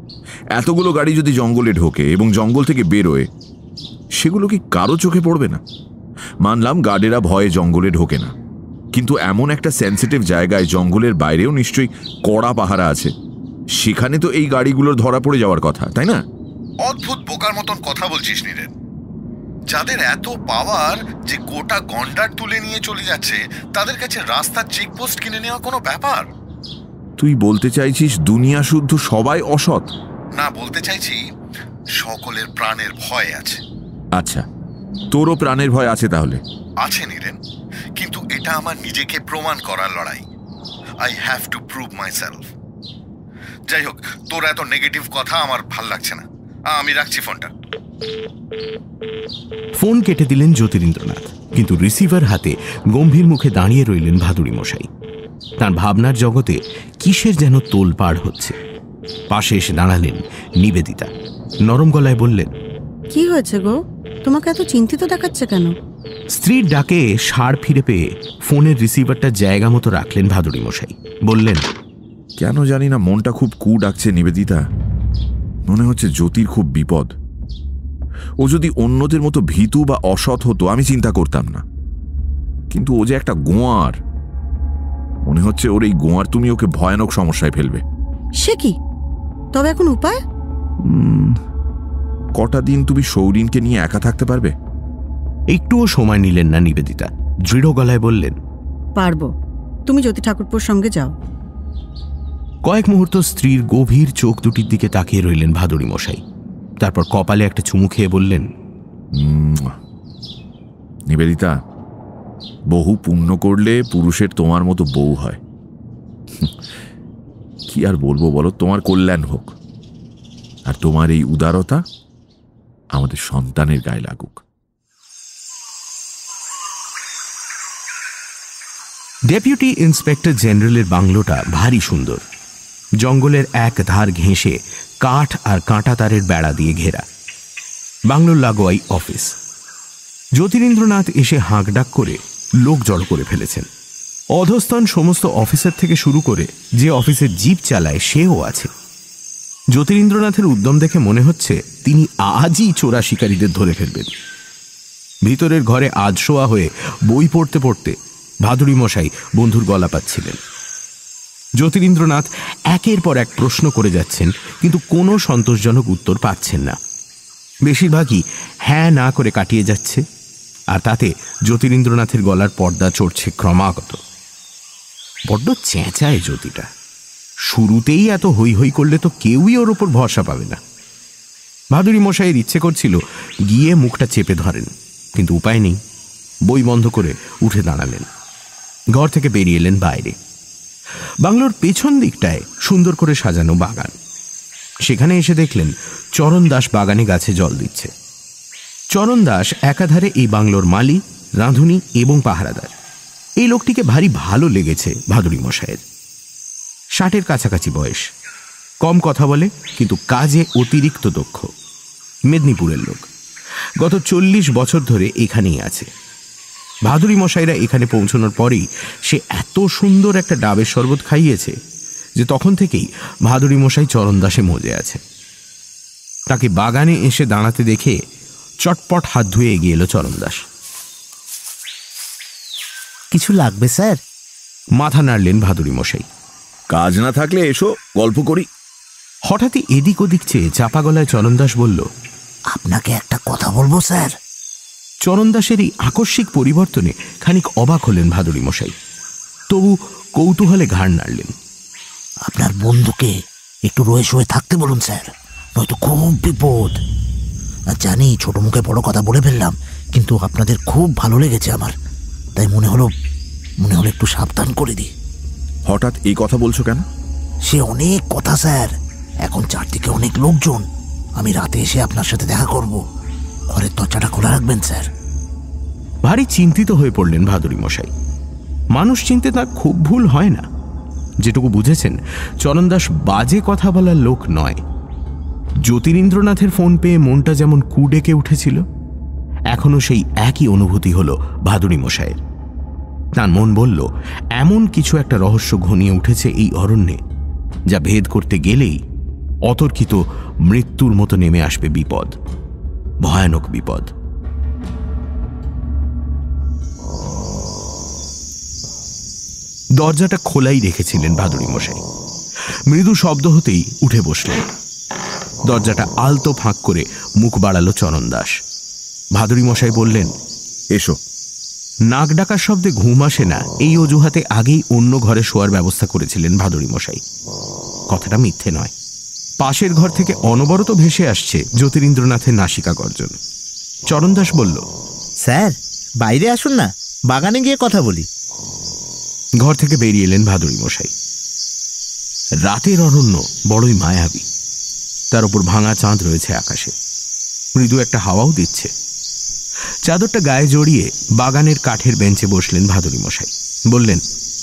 এতগুলো গাড়ি যদি জঙ্গলে ঢোকে এবং জঙ্গল থেকে বেরোয়, সেগুলো কি কারো চোখে পড়বে না? মানলাম গার্ডেরা ভয়ে জঙ্গলে ঢোকে না, কিন্তু এমন একটা সেন্সিটিভ জায়গায় জঙ্গলের বাইরেও নিশ্চয়ই কড়া পাহারা আছে। সেখানে তো এই গাড়িগুলোর ধরা পড়ে যাওয়ার কথা, তাই না? অদ্ভুত বোকার মতন কথা বলছিস নীরেন। যাদের এত পাওয়ার যে গোটা গন্ডার তুলে নিয়ে চলে যাচ্ছে, তাদের কাছে রাস্তার চেকপোস্ট কিনে নেওয়া কোনো ব্যাপার? তুই বলতে চাইছিস দুনিয়া শুদ্ধ সবাই অসৎ? না, বলতে চাইছি সকলের প্রাণের ভয় আছে। আচ্ছা, তোরও প্রাণের ভয় আছে তাহলে? আছে নীরেন, কিন্তু এটা আমার নিজেকে প্রমাণ করার লড়াই। I have to prove myself. যাই হোক, তোর এত নেগেটিভ কথা আমার ভাল লাগছে না। আমি রাখছি ফোনটা। ফোন কেটে দিলেন জ্যোতিরিন্দ্রনাথ, কিন্তু রিসিভার হাতে গম্ভীর মুখে দাঁড়িয়ে রইলেন ভাদুড়ি মশাই। তার ভাবনার জগতে কিসের যেন তোলপাড় হচ্ছে। পাশে এসে দাঁড়ালেন নিবেদিতা। নরম গলায় বললেন, কি হয়েছে গো? তোমাকে এত চিন্তিত দেখাচ্ছে কেন? স্ত্রীর ডাকে সাড় ফিরে পেয়ে ফোনের রিসিভারটা জায়গা মতো রাখলেন ভাদুড়ি মশাই। বললেন, কেন জানি না মনটা খুব কু ডাকছে নিবেদিতা। মনে হচ্ছে জ্যোতির খুব বিপদ। ও যদি অন্যদের মতো ভীতু বা অসৎ হতো আমি চিন্তা করতাম না, কিন্তু ও যে একটা গোয়ার। মনে হচ্ছে ওর এই গোয়ার তুমি ওকে ভয়ানক সমস্যায় ফেলবে। সে কি? তবে এখন উপায়? কটা দিন তুমি সৌরিনকে নিয়ে একা থাকতে পারবে? একটুও সময় নিলেন না নিবেদিতা। দৃঢ় গলায় বললেন, পারবো। তুমি জ্যোতি ঠাকুরপুর সঙ্গে যাও। কয়েক মুহূর্ত স্ত্রীর গভীর চোখ দুটির দিকে তাকিয়ে রইলেন ভাদুড়ি মশাই। তারপর কপালে একটা চুমু খেয়ে বললেন, নিবেদিতা, বহু পুণ্য করলে পুরুষের তোমার মতো বউ হয়। কি আর বলবো বলো, তোমার কল্যাণ হোক, আর তোমার এই উদারতা আমাদের সন্তানের গায়ে লাগুক। ডেপুটি ইন্সপেক্টর জেনারেলের বাংলোটা ভারী সুন্দর। জঙ্গলের এক ধার ঘেঁষে কাঠ আর কাঁটা তারের বেড়া দিয়ে ঘেরা। বাংলোর লাগোয়াই অফিস। জ্যোতিরিন্দ্রনাথ এসে হাঁকডাক করে লোক জড়ো করে ফেলেছেন। অধস্তন সমস্ত অফিসার থেকে শুরু করে যে অফিসের জিপ চালায় সেও আছে। জ্যোতিরিন্দ্রনাথের উদ্যম দেখে মনে হচ্ছে তিনি আজই চোরা শিকারীদের ধরে ফেলবেন। ভিতরের ঘরে আধশোয়া হয়ে বই পড়তে পড়তে ভাদুড়ি মশাই বন্ধুর গলা পাচ্ছিলেন। জ্যোতিরিন্দ্রনাথ একের পর এক প্রশ্ন করে যাচ্ছেন, কিন্তু কোনো সন্তোষজনক উত্তর পাচ্ছেন না। বেশিরভাগই হ্যাঁ না করে কাটিয়ে যাচ্ছে, আর তাতে জ্যোতিরিন্দ্রনাথের গলার পর্দা চড়ছে ক্রমাগত। বড্ড চেঁচায় জ্যোতিটা। শুরুতেই এত হই হই করলে তো কেউই ওর ওপর ভরসা পাবে না। ভাদুড়ি মশাইয়ের ইচ্ছে করছিল গিয়ে মুখটা চেপে ধরেন, কিন্তু উপায় নেই। বই বন্ধ করে উঠে দাঁড়ালেন। ঘর থেকে বেরিয়ে এলেন বাইরে। বাংলোর পেছন দিকটায় সুন্দর করে সাজানো বাগান। সেখানে এসে দেখলেন চরণ দাস বাগানে গাছে জল দিচ্ছে। চরণ দাস একাধারে এই বাংলোর মালি, রাঁধুনি এবং পাহারাদার। এই লোকটিকে ভারী ভালো লেগেছে ভাদুড়ি মশাইয়ের। ষাটের কাছাকাছি বয়স, কম কথা বলে, কিন্তু কাজে অতিরিক্ত দক্ষ। মেদিনীপুরের লোক, গত চল্লিশ বছর ধরে এখানেই আছে। ভাদুড়ি মশাইরা এখানে পৌঁছানোর পরেই সে এত সুন্দর একটা ডাবের শরবত খাইয়েছে যে তখন থেকেই ভাদুড়ি মশাই চরণ দাসে মজে আছে। তাকে বাগানে এসে দাঁড়াতে দেখে চটপট হাত ধুয়ে এগিয়ে এলো চরণ দাস। কিছু লাগবে স্যার? মাথা নাড়লেন ভাদুড়ি মশাই। কাজ না থাকলে এসো, গল্প করি। হঠাৎই এদিক ওদিক চেয়ে চাপা গলায় চরণ দাস বলল, আপনাকে একটা কথা বলবো স্যার। চরণ দাসের এই আকস্মিক পরিবর্তনে খানিক অবাক হলেন ভাদুড়ি মশাই, তবু কৌতূহলে ঘাড় নাড়লেন। আপনার বন্ধুকে একটু রয়ে শোয়ে থাকতে বলুন স্যার, নয়তো খুব বিপদ। জানি ছোট মুখে বড় কথা বলে ফেললাম, কিন্তু আপনাদের খুব ভালো লেগেছে আমার, তাই মনে হলো মনে হলো একটু সাবধান করে দিই। হঠাৎ এই কথা বলছো কেন? সে অনেক কথা স্যার, এখন চারদিকে অনেক লোকজন। আমি রাতে এসে আপনার সাথে দেখা করব, ঘরের দরজাটা খোলা রাখবেন স্যার। ভারী চিন্তিত হয়ে পড়লেন ভাদুড়ি মশাই। মানুষ চিনতে তার খুব ভুল হয় না। যেটুকু বুঝেছেন, চরণ দাস বাজে কথা বলার লোক নয়। জ্যোতিরিন্দ্রনাথের ফোন পেয়ে মনটা যেমন কু ডেকে উঠেছিল, এখনো সেই একই অনুভূতি হলো ভাদুড়ি মশাইয়ের। তার মন বলল, এমন কিছু একটা রহস্য ঘনিয়ে উঠেছে এই অরণ্যে, যা ভেদ করতে গেলেই অতর্কিত মৃত্যুর মতো নেমে আসবে বিপদ, ভয়ানক বিপদ। দরজাটা খোলাই রেখেছিলেন ভাদুড়ি মশাই। মৃদু শব্দ হতেই উঠে বসলেন। দরজাটা আলতো ফাঁক করে মুখ বাড়ালো চরণ দাস। ভাদুড়ি মশাই বললেন, এসো। নাক ডাকার শব্দে ঘুম আসে না, এই অজুহাতে আগেই অন্য ঘরে শোয়ার ব্যবস্থা করেছিলেন ভাদুড়ি মশাই। কথাটা মিথ্যে নয়। পাশের ঘর থেকে অনবরত ভেসে আসছে জ্যোতিরিন্দ্রনাথের নাসিকা গর্জন। চরণ দাস বলল, স্যার বাইরে আসুন না, বাগানে গিয়ে কথা বলি। ঘর থেকে বেরিয়ে এলেন ভাদুড়ি মশাই। রাতের অরণ্য বড়ই মায়াবী। তার উপর ভাঙা চাঁদ রয়েছে আকাশে, মৃদু একটা হাওয়াও দিচ্ছে। চাদরটা গায়ে জড়িয়ে বাগানের কাঠের বেঞ্চে বসলেন ভাদুড়ি মশাই। বললেন,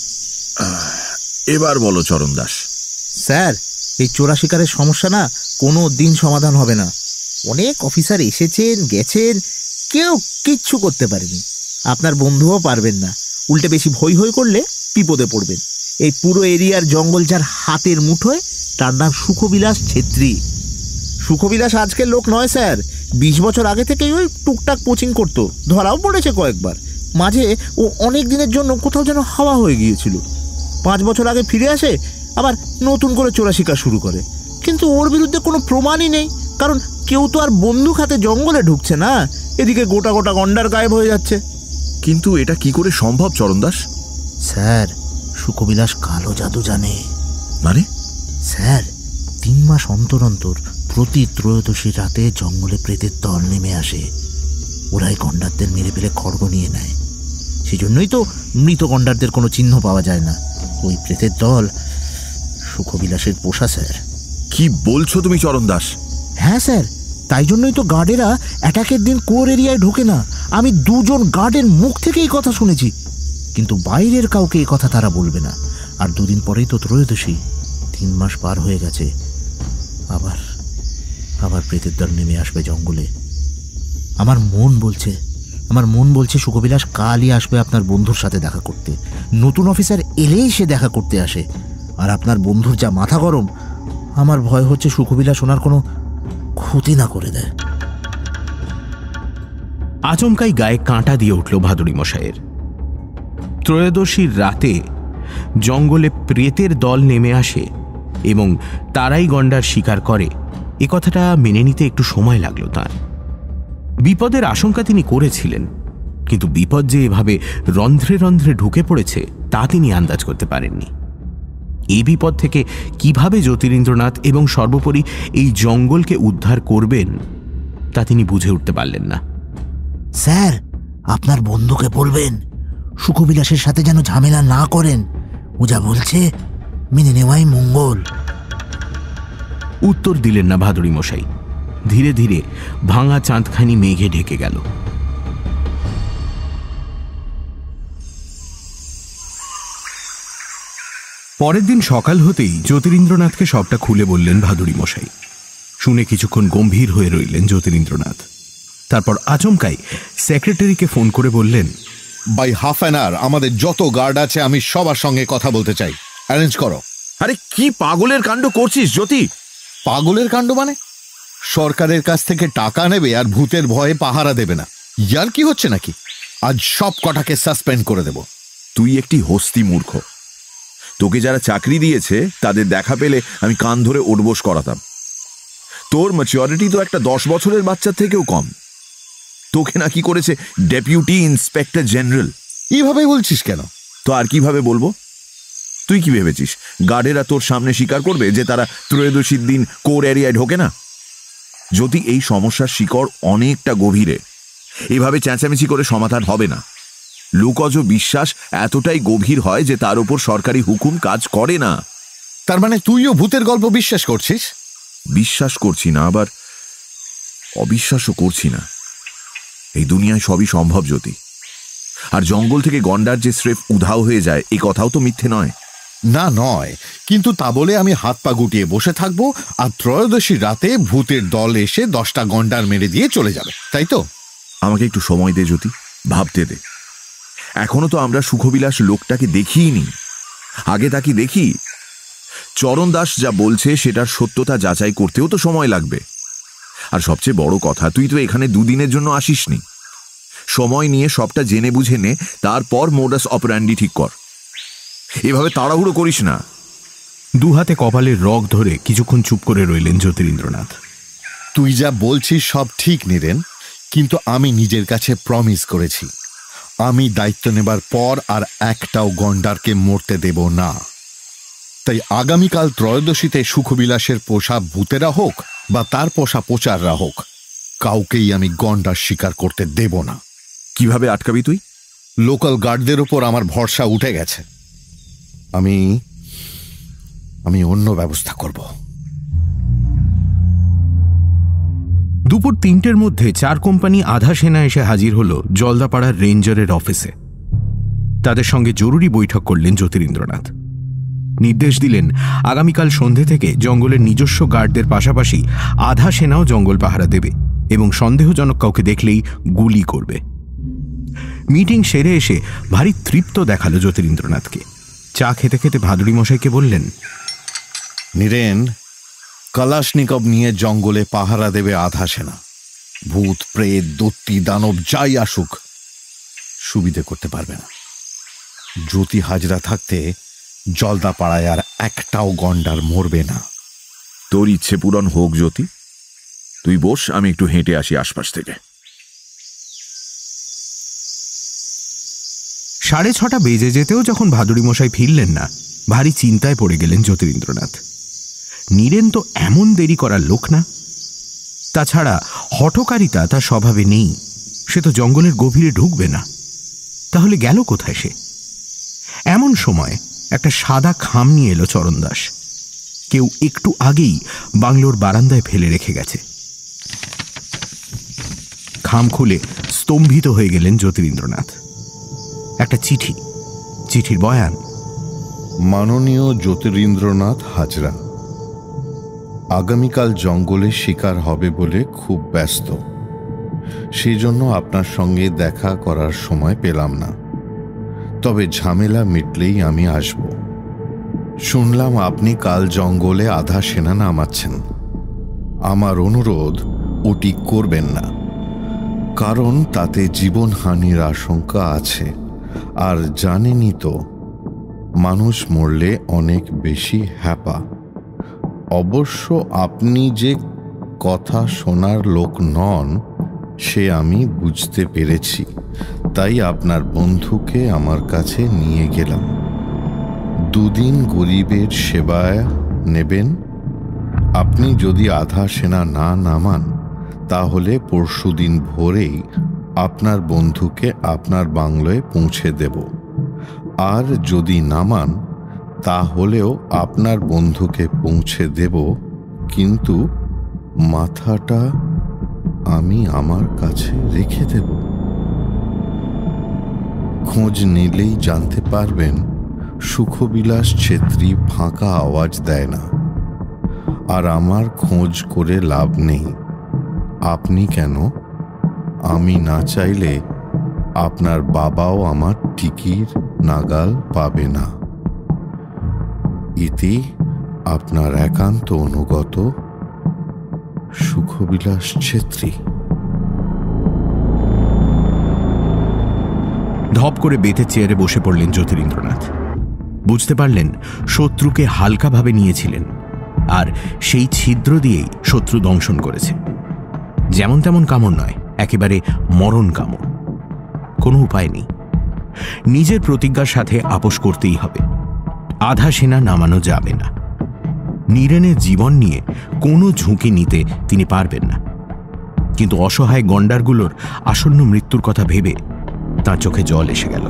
এবার বলো চরণ দাস। স্যার এই চোরা শিকারের সমস্যা না কোনো দিন সমাধান হবে না। অনেক অফিসার এসেছেন গেছেন, কেউ কিচ্ছু করতে পারেনি। আপনার বন্ধুও পারবেন না, উল্টে বেশি ভই হই করলে বিপদে পড়বেন। এই পুরো এরিয়ার জঙ্গল যার হাতের মুঠোয়, তার নাম সুখবিলাস ছেত্রী। সুখবিলাস আজকের লোক নয় স্যার, বিশ বছর আগে থেকেই ওই টুকটাক কোচিং করতো, ধরাও পড়েছে কয়েকবার। মাঝে ও অনেক দিনের জন্য কোথাও যেন হাওয়া হয়ে গিয়েছিল। পাঁচ বছর আগে ফিরে আসে, আবার নতুন করে চোরা শিকার শুরু করে। কিন্তু ওর বিরুদ্ধে কোনো প্রমাণই নেই, কারণ কেউ তো আর বন্দুক হাতে জঙ্গলে ঢুকছে না। এদিকে গোটা গোটা গন্ডার গায়েব হয়ে যাচ্ছে। কিন্তু এটা কি করে সম্ভব চরণ দাস? স্যার সুখবিলাস কালো জাদু জানে। মানে? স্যার তিন মাস অন্তর অন্তর প্রতি ত্রয়োদশী রাতে জঙ্গলে প্রেতের দল নেমে আসে। ওরাই গন্ডারদের মেরে ফেলে খড়গ নিয়ে নেয়। সেজন্যই তো মৃত গন্ডারদের কোনো চিহ্ন পাওয়া যায় না। ওই প্রেতের দল সুখবিলাসের পোষা স্যার। কি বলছো তুমি চরণ দাস? হ্যাঁ স্যার, তাই জন্যই তো গার্ডেরা অ্যাটাকের দিন কোর এরিয়ায় ঢোকে না। আমি দুজন গার্ডের মুখ থেকে এই কথা শুনেছি, কিন্তু বাইরের কাউকে এই কথা তারা বলবে না। আর দুদিন পরেই তো ত্রয়োদশী, তিন মাস পার হয়ে গেছে। আবার আবার প্রেতের দল নেমে আসবে জঙ্গলে। আমার মন বলছে আমার মন বলছে সুখবিলাস কালই আসবে আপনার বন্ধুর সাথে দেখা করতে। নতুন অফিসার এলেই সে দেখা করতে আসে। আর আপনার বন্ধুর যা মাথা গরম, আমার ভয় হচ্ছে সুখবিলাস ওনার কোনো ক্ষতি না করে দেয়। আচমকাই গায়ে কাঁটা দিয়ে উঠল ভাদুড়ি মশাইয়ের। ত্রয়োদশীর রাতে জঙ্গলে প্রেতের দল নেমে আসে এবং তারাই গন্ডার শিকার করে, এ কথাটা মেনে নিতে একটু সময় লাগলো তার। বিপদের আশঙ্কা তিনি করেছিলেন, কিন্তু বিপদ যে এভাবে রন্ধ্রে রন্ধ্রে ঢুকে পড়েছে তা তিনি আন্দাজ করতে পারেননি। এই বিপদ থেকে কিভাবে জ্যোতিরিন্দ্রনাথ এবং সর্বোপরি এই জঙ্গলকে উদ্ধার করবেন তা তিনি বুঝে উঠতে পারলেন না। স্যার আপনার বন্ধুকে বলবেন সুখবিলাসের সাথে যেন ঝামেলা না করেন। ও যা বলছে মেনে নেওয়াই মঙ্গল। উত্তর দিলেন না ভাদুড়ি মশাই। ধীরে ধীরে ভাঙা চাঁদখানি মেঘে ঢেকে গেল। পরের দিন সকাল হতেই জ্যোতিরিন্দ্রনাথকে সবটা খুলে বললেন ভাদুড়ি মশাই। শুনে কিছুক্ষণ গম্ভীর হয়ে রইলেন জ্যোতিরিন্দ্রনাথ। তারপর আচমকাই সেক্রেটারিকে ফোন করে বললেন, বাই হাফ অ্যান আওয়ার আমাদের যত গার্ড আছে আমি সবার সঙ্গে কথা বলতে চাই, অ্যারেঞ্জ করো। আরে কি পাগলের কাণ্ড করছিস জ্যোতি? পাগলের কাণ্ড মানে? সরকারের কাছ থেকে টাকা নেবে আর ভূতের ভয়ে পাহারা দেবে না, ইয়ার কি হচ্ছে নাকি? আজ সব কটাকে সাসপেন্ড করে দেব। তুই একটি হস্তি মূর্খ। তোকে যারা চাকরি দিয়েছে তাদের দেখা পেলে আমি কান ধরে ওঠবোস করাতাম। তোর ম্যাচুরিটি তো একটা দশ বছরের বাচ্চার থেকেও কম। তোকে নাকি করেছে ডেপুটি ইন্সপেক্টর জেনারেল। এইভাবে বলছিস কেন? তো আর কিভাবে বলবো? তুই কি ভেবেছিস গার্ডেরা তোর সামনে স্বীকার করবে যে তারা ত্রয়োদশীর দিন কোর এরিয়ায় ঢোকে না? যদি এই সমস্যার শিকড় অনেকটা গভীরে, এভাবে চেঁচামেচি করে সমাধান হবে না। লোকজ বিশ্বাস এতটাই গভীর হয় যে তার উপর সরকারি হুকুম কাজ করে না। তার মানে তুইও ভূতের গল্প বিশ্বাস করছিস? বিশ্বাস করছি না, আবার অবিশ্বাসও করছি না। এই দুনিয়ায় সবই সম্ভব জ্যোতি। আর জঙ্গল থেকে গন্ডার যে স্রেফ উধাও হয়ে যায় এই কথাও তো মিথ্যে নয়। না নয়, কিন্তু তা বলে আমি হাত পা গুটিয়ে বসে থাকবো আর ত্রয়োদশী রাতে ভূতের দল এসে দশটা গন্ডার মেরে দিয়ে চলে যাবে, তাই তো? আমাকে একটু সময় দে জ্যোতি, ভাবতে দে। এখনো তো আমরা সুখবিলাস লোকটাকে দেখিইনি। আগে তাকে দেখি চরণ দাস যা বলছে সেটার সত্যতা যাচাই করতেও তো সময় লাগবে। আর সবচেয়ে বড় কথা, তুই তো এখানে দুদিনের জন্য আসিসনি। সময় নিয়ে সবটা জেনে বুঝে নে, তারপর মোডাস অপারেন্ডি ঠিক কর। এভাবে তাড়াহুড়ো করিস না। দুহাতে কপালের রগ ধরে কিছুক্ষণ চুপ করে রইলেন জ্যোতিরিন্দ্রনাথ। তুই যা বলছিস সব ঠিক নীরেন, কিন্তু আমি নিজের কাছে প্রমিস করেছি আমি দায়িত্ব নেবার পর আর একটাও গন্ডারকে মরতে দেব না। তাই আগামীকাল ত্রয়োদশীতে সুখবিলাসের পোষা ভূতেরা হোক বা তার পোষা প্রচাররা হোক, কাউকেই আমি গন্ডার শিকার করতে দেব না। কিভাবে আটকাবি তুই? লোকাল গার্ডদের ওপর আমার ভরসা উঠে গেছে। আমি আমি অন্য ব্যবস্থা করব। দুপুর তিনটের মধ্যে চার কোম্পানি আধা সেনা এসে হাজির হল জলদাপাড়ার রেঞ্জারের অফিসে। তাদের সঙ্গে জরুরি বৈঠক করলেন জ্যোতিরিন্দ্রনাথ। নির্দেশ দিলেন আগামীকাল সন্ধে থেকে জঙ্গলের নিজস্ব গার্ডদের পাশাপাশি আধা সেনাও জঙ্গল পাহারা দেবে এবং সন্দেহজনক কাউকে দেখলেই গুলি করবে। মিটিং সেরে এসে ভারী তৃপ্ত দেখালো জ্যোতিরিন্দ্রনাথকে। চা খেতে খেতে ভাদুড়ি মশাইকে বললেন, নীরেন, কালাশনিকভ নিয়ে জঙ্গলে পাহারা দেবে আধা সেনা। ভূত প্রেত দত্তি দানব যাই আসুক সুবিধে করতে পারবে না। জ্যোতি হাজরা থাকতে জলদাপাড়ায় আর একটাও গন্ডার মরবে না। তোর ইচ্ছে পূরণ হোক জ্যোতি, তুই বস, আমি একটু হেঁটে আসি আশপাশ থেকে। সাড়ে ছটা বেজে যেতেও যখন ভাদুড়ি মশাই ফিরলেন না, ভারী চিন্তায় পড়ে গেলেন জ্যোতিরিন্দ্রনাথ। নীরেন তো এমন দেরি করার লোক না। তাছাড়া হঠকারিতা তার স্বভাবে নেই। সে তো জঙ্গলের গভীরে ঢুকবে না। তাহলে গেল কোথায় সে? এমন সময় একটা সাদা খাম নিয়ে এলো চরণ দাস। কেউ একটু আগেই বাংলোর বারান্দায় ফেলে রেখে গেছে। খাম খুলে স্তম্ভিত হয়ে গেলেন জ্যোতিরিন্দ্রনাথ। একটা চিঠি, চিঠির বয়ান। মাননীয় জ্যোতিরিন্দ্রনাথ হাজরা, আগামীকাল জঙ্গলে শিকার হবে বলে খুব ব্যস্ত, সেই জন্য আপনার সঙ্গে দেখা করার সময় পেলাম না। তবে ঝামেলা মিটলেই আমি আসব। শুনলাম আপনি কাল জঙ্গলে আধা সেনা নামাচ্ছেন। আমার অনুরোধ ওটি করবেন না, কারণ তাতে জীবনহানির আশঙ্কা আছে। আর জানেনই তো, মানুষ মরলে অনেক বেশি হ্যাপা। অবশ্য আপনি যে কথা শোনার লোক নন সে আমি বুঝতে পেরেছি, তাই আপনার বন্ধুকে আমার কাছে নিয়ে গেলাম। দুদিন গরিবের সেবায় নেবেন। আপনি যদি আধা সেনা না নামান তাহলে পরশুদিন ভোরেই আপনার বন্ধুকে আপনার বাংলোয় পৌঁছে দেব। আর যদি নামান তাহলেও আপনার বন্ধুকে পৌঁছে দেব, কিন্তু মাথাটা আমি আমার কাছে রেখে দেব। খোঁজ নিলেই জানতে পারবেন সুখবিলাস ছেত্রী ফাঁকা আওয়াজ দেয় না। আর আমার খোঁজ করে লাভ নেই। আপনি কেন, আমি না চাইলে আপনার বাবাও আমার টিকির নাগাল পাবে না। ইতি আপনার একান্ত অনুগত সুখবিলাস ছেত্রী। ধপ করে বেতের চেয়ারে বসে পড়লেন জ্যোতিরিন্দ্রনাথ। বুঝতে পারলেন শত্রুকে হালকাভাবে নিয়েছিলেন, আর সেই ছিদ্র দিয়েই শত্রু দংশন করেছে। যেমন তেমন কামড় নয়, একেবারে মরণ কামড়। কোনো উপায় নেই, নিজের প্রতিজ্ঞার সাথে আপোষ করতেই হবে। আধা সেনা নামানো যাবে না। নীরেনের জীবন নিয়ে কোনো ঝুঁকি নিতে তিনি পারবেন না। কিন্তু অসহায় গন্ডারগুলোর আসন্ন মৃত্যুর কথা ভেবে তার চোখে জল এসে গেল।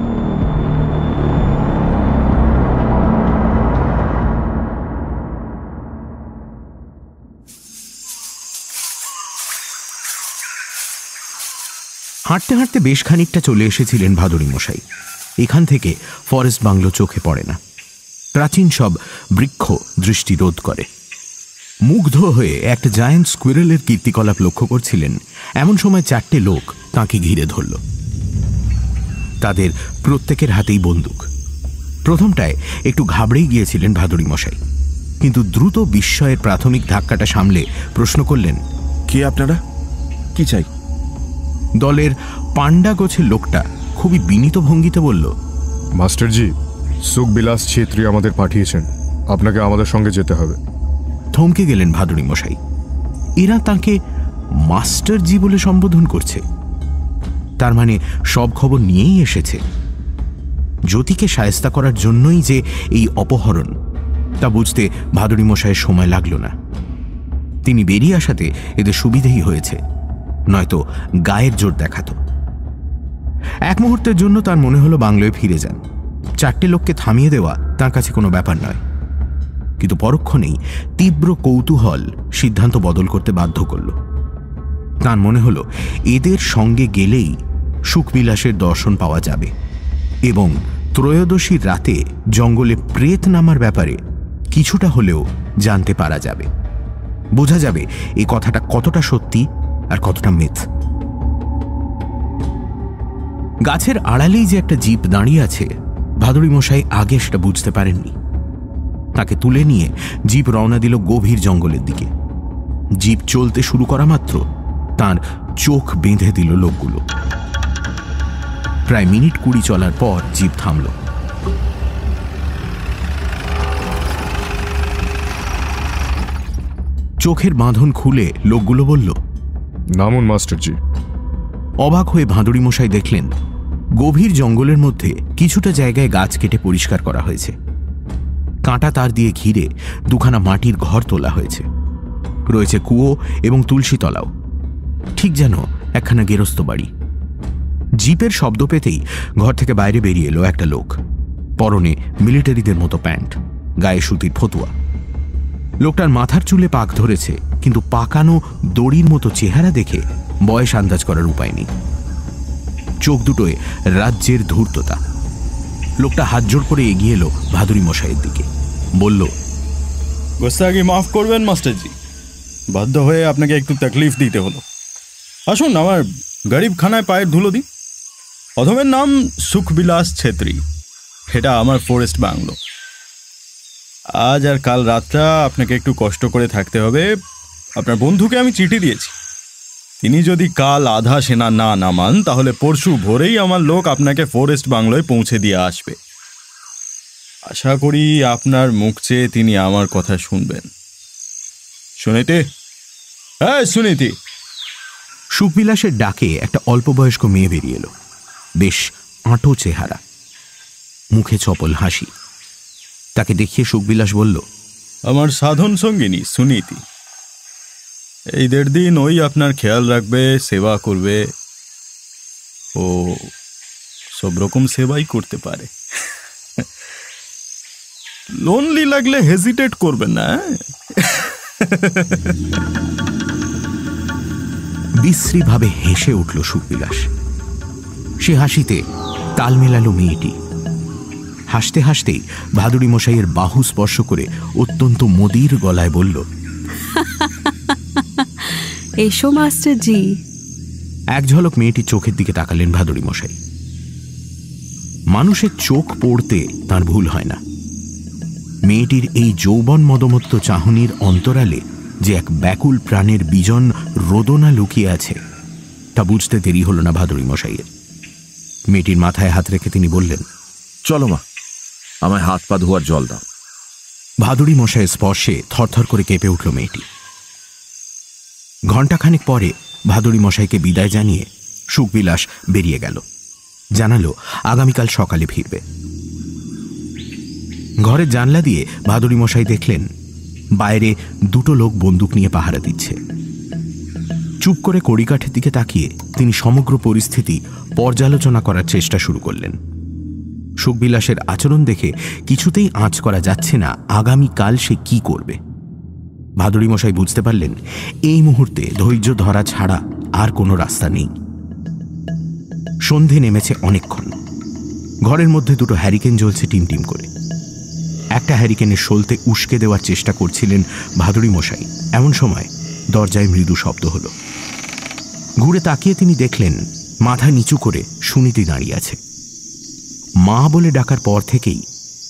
হাঁটতে হাঁটতে বেশ খানিকটা চলে এসেছিলেন ভাদুড়ি মশাই। এখান থেকে ফরেস্ট বাংলো চোখে পড়ে না। প্রাচীন সব বৃক্ষ দৃষ্টি রোধ করে। মুগ্ধ হয়ে একটা জায়ান্ট স্কুইরেলের কীর্তিকলাপ লক্ষ্য করছিলেন, এমন সময় চারটে লোক তাঁকে ঘিরে ধরল। তাদের প্রত্যেকের হাতেই বন্দুক। প্রথমটায় একটু ঘাবড়েই গিয়েছিলেন ভাদুড়ি মশাই, কিন্তু দ্রুত বিস্ময়ের প্রাথমিক ধাক্কাটা সামলে প্রশ্ন করলেন, কে আপনারা, কি চাই? দলের পান্ডা গোছের লোকটা খুবই বিনীত ভঙ্গিতে বলল, মাস্টারজি, সুখবিলাস ছেত্রী আমাদের পাঠিয়েছেন, আপনাকে আমাদের সঙ্গে যেতে হবে। থমকে গেলেন ভাদুড়ি মশাই। এরা তাকে মাস্টারজি বলে সম্বোধন করছে, তার মানে সব খবর নিয়েই এসেছে। জ্যোতিকে শায়েস্তা করার জন্যই যে এই অপহরণ, তা বুঝতে ভাদুড়ি মশাইয়ের সময় লাগল না। তিনি বেরিয়ে আসাতে এদের সুবিধেই হয়েছে, নয়তো গায়ের জোর দেখাত। এক মুহূর্তের জন্য তার মনে হলো বাংলোয় ফিরে যান, চারটে লোককে থামিয়ে দেওয়া তার কাছে কোনো ব্যাপার নয়। কিন্তু পরক্ষণেই তীব্র কৌতূহল সিদ্ধান্ত বদল করতে বাধ্য করল। তার মনে হলো এদের সঙ্গে গেলেই সুখবিলাসের দর্শন পাওয়া যাবে এবং ত্রয়োদশীর রাতে জঙ্গলে প্রেত নামার ব্যাপারে কিছুটা হলেও জানতে পারা যাবে। বোঝা যাবে এই কথাটা কতটা সত্যি আর কতটা মিথ। গাছের আড়ালেই যে একটা জিপ দাঁড়িয়ে আছে, ভাদুড়ি মশাই আগে সেটা বুঝতে পারেননি। তাকে তুলে নিয়ে জিপ রওনা দিল গভীর জঙ্গলের দিকে। জিপ চলতে শুরু করা মাত্র তার চোখ বেঁধে দিল লোকগুলো। প্রায় মিনিট কুড়ি চলার পর জিপ থামল। চোখের বাঁধন খুলে লোকগুলো বলল, নামুন মাস্টারজি। অবাক হয়ে ভাদুড়ি মশাই দেখলেন গভীর জঙ্গলের মধ্যে কিছুটা জায়গায় গাছ কেটে পরিষ্কার করা হয়েছে। কাঁটা তার দিয়ে ঘিরে দুখানা মাটির ঘর তোলা হয়েছে। রয়েছে কুয়ো এবং তুলসী তলাও, ঠিক যেন একখানা গেরস্ত বাড়ি। জিপের শব্দ পেতেই ঘর থেকে বাইরে বেরিয়ে এলো একটা লোক, পরনে মিলিটারিদের মতো প্যান্ট, গায়ে সুতির ফতুয়া। লোকটার মাথার চুলে পাক ধরেছে, কিন্তু পাকানো দড়ির মতো চেহারা দেখে বয়স আন্দাজ করার উপায় নেই। চোখ দুটোয় রাজ্যের ধূর্ততা। লোকটা হাত জোড় করে এগিয়ে এলো ভাদুড়ি মশাইয়ের দিকে, বলল, গোস্তাগি মাফ করবেন মাস্টারজি, বাধ্য হয়ে আপনাকে একটু তকলিফ দিতে হলো। আসুন আমার গরিব খানায় পায়ের ধুলো দিন। প্রথমের নাম সুখবিলাস ছেত্রী, এটা আমার ফরেস্ট বাংলো। আজ আর কাল রাতটা আপনাকে একটু কষ্ট করে থাকতে হবে। আপনার বন্ধুকে আমি চিঠি দিয়েছি, তিনি যদি কাল আধা সেনা না নামান তাহলে পরশু ভোরেই আমার লোক আপনাকে ফরেস্ট বাংলোয় পৌঁছে দিয়ে আসবে। আশা করি আপনার মুখ চেয়ে তিনি আমার কথা শুনবেন। সুনীতি, হ্যাঁ সুনীতি। সুখবিলাসের ডাকে একটা অল্প বয়স্ক মেয়ে বেরিয়ে এলো। বেশ আঁটো চেহারা, মুখে চপল হাসি। তাকে দেখিয়ে সুখবিলাস বলল, আমার সাধন সঙ্গিনী সুনীতি। এই দেড় দিন ওই আপনার খেয়াল রাখবে, সেবা করবে। ও সব রকম সেবাই করতে পারে। লোনলি লাগলে হেজিটেট করবেন না। বিশ্রীভাবে হেসে উঠল সুখবিলাস। সে হাসিতে তাল মেলালো মেয়েটি। হাসতে হাসতেই ভাদুড়ি মশাইয়ের বাহু স্পর্শ করে অত্যন্ত মদির গলায় বলল, এসো মাস্টারজি। এক ঝলক মেয়েটি চোখের দিকে তাকালেন ভাদুড়ি মশাই। মানুষের চোখ পড়তে তার ভুল হয় না। মেয়েটির এই যৌবন মদমত্ত চাহনির অন্তরালে যে এক ব্যাকুল প্রাণের বিজন রোদনা লুকিয়ে আছে, তা বুঝতে দেরি হল না ভাদুড়ি মশাইয়ের। মেয়েটির মাথায় হাত রেখে তিনি বললেন, চলো মা, আমায় হাত পা ধোয়ার জল দাও। ভাদুড়ি মশাইয়ের স্পর্শে থরথর করে কেঁপে উঠল মেয়েটি। ঘণ্টাখানেক পরে ভাদুড়ি মশাইকে বিদায় জানিয়ে সুখবিলাস বেরিয়ে গেল। জানালো আগামীকাল সকালে ফিরবে। ঘরের জানলা দিয়ে ভাদুড়ি মশাই দেখলেন বাইরে দুটো লোক বন্দুক নিয়ে পাহারা দিচ্ছে। চুপ করে কড়িকাঠের দিকে তাকিয়ে তিনি সমগ্র পরিস্থিতি পর্যালোচনা করার চেষ্টা শুরু করলেন। সুখবিলাসের আচরণ দেখে কিছুতেই আঁচ করা যাচ্ছে না আগামীকাল সে কি করবে। ভাদুড়ি মশাই বুঝতে পারলেন এই মুহূর্তে ধৈর্য ধরা ছাড়া আর কোনো রাস্তা নেই। সন্ধে নেমেছে অনেকক্ষণ। ঘরের মধ্যে দুটো হ্যারিকেন জ্বলছে টিমটিম করে। একটা হ্যারিকেনের সলতে উস্কে দেওয়ার চেষ্টা করছিলেন ভাদুড়ি মশাই। এমন সময় দরজায় মৃদু শব্দ হলো। ঘুরে তাকিয়ে তিনি দেখলেন মাথা নিচু করে সুনীতি দাঁড়িয়ে আছে। মা বলে ডাকার পর থেকেই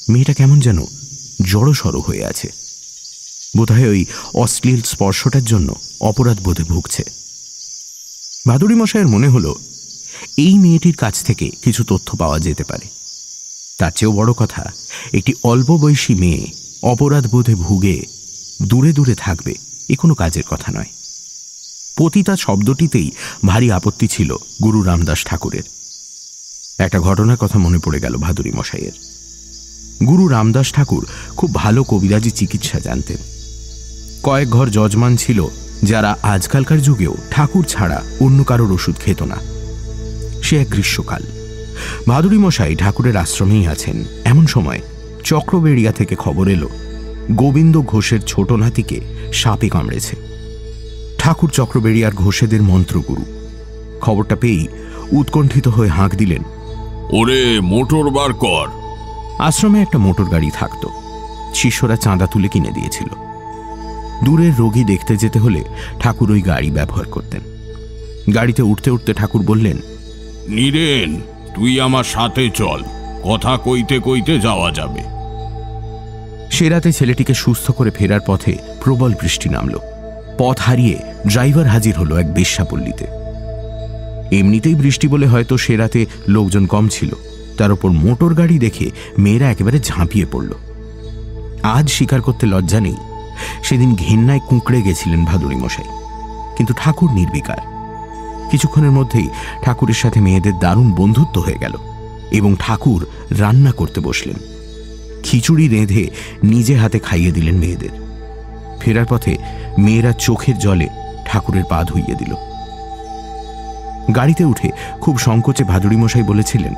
মেয়েটা কেমন যেন জড়সড় হয়ে আছে। বোধহয় ওই অশ্লীল স্পর্শটার জন্য অপরাধ বোধে ভুগছে। ভাদুড়ি মশাইয়ের মনে হলো এই মেয়েটির কাছ থেকে কিছু তথ্য পাওয়া যেতে পারে। তার চেয়েও বড় কথা, একটি অল্প বয়সী মেয়ে অপরাধ বোধে ভুগে দূরে দূরে থাকবে এ কোনো কাজের কথা নয়। পতিতা শব্দটিতেই ভারী আপত্তি ছিল গুরু রামদাস ঠাকুরের। একটা ঘটনার কথা মনে পড়ে গেল ভাদুড়ি মশাইয়ের। গুরু রামদাস ঠাকুর খুব ভালো কবিরাজি চিকিৎসা জানতেন। কয়েক ঘর যজমান ছিল যারা আজকালকার যুগেও ঠাকুর ছাড়া অন্য কারোর ওষুধ খেত না। সে এক গ্রীষ্মকাল। ভাদুড়ি মশাই ঠাকুরের আশ্রমেই আছেন। এমন সময় চক্রবেড়িয়া থেকে খবর এলো গোবিন্দ ঘোষের ছোট নাতিকে সাপে কামড়েছে। ঠাকুর চক্রবেড়িয়ার ঘোষেদের মন্ত্রগুরু। খবরটা পেয়েই উৎকণ্ঠিত হয়ে হাঁক দিলেন, ওরে মোটর বার কর। আশ্রমে একটা মোটর গাড়ি থাকত। শিষ্যরা চাঁদা তুলে কিনে দিয়েছিল। দূরের রোগী দেখতে যেতে হলে ঠাকুর ওই গাড়ি ব্যবহার করতেন। গাড়িতে উঠতে উঠতে ঠাকুর বললেন, নীরেন, তুই আমার সাথে চল, কথা কইতে কইতে যাওয়া যাবে। সে রাতে ছেলেটিকে সুস্থ করে ফেরার পথে প্রবল বৃষ্টি নামল। পথ হারিয়ে ড্রাইভার হাজির হলো এক বেশ্যাপল্লীতে। এমনিতেই বৃষ্টি বলে হয়তো সে রাতে লোকজন কম ছিল, তার উপর মোটর গাড়ি দেখে মেয়েরা একেবারে ঝাঁপিয়ে পড়ল। আজ স্বীকার করতে লজ্জা নেই, সেদিন ঘেন্নায় কুঁকড়ে গেছিলেন ভাদুড়ি মশাই, কিন্তু ঠাকুর নির্বিকার। কিছুক্ষণের মধ্যেই ঠাকুরের সাথে মেয়েদের দারুণ বন্ধুত্ব হয়ে গেল এবং ঠাকুর রান্না করতে বসলেন। খিচুড়ি রেঁধে নিজে হাতে খাইয়ে দিলেন মেয়েদের। ফেরার পথে মেয়েরা চোখের জলে ঠাকুরের পা ধুইয়ে দিল। গাড়িতে উঠে খুব সংকোচে ভাদুড়ি মশাই বলেছিলেন,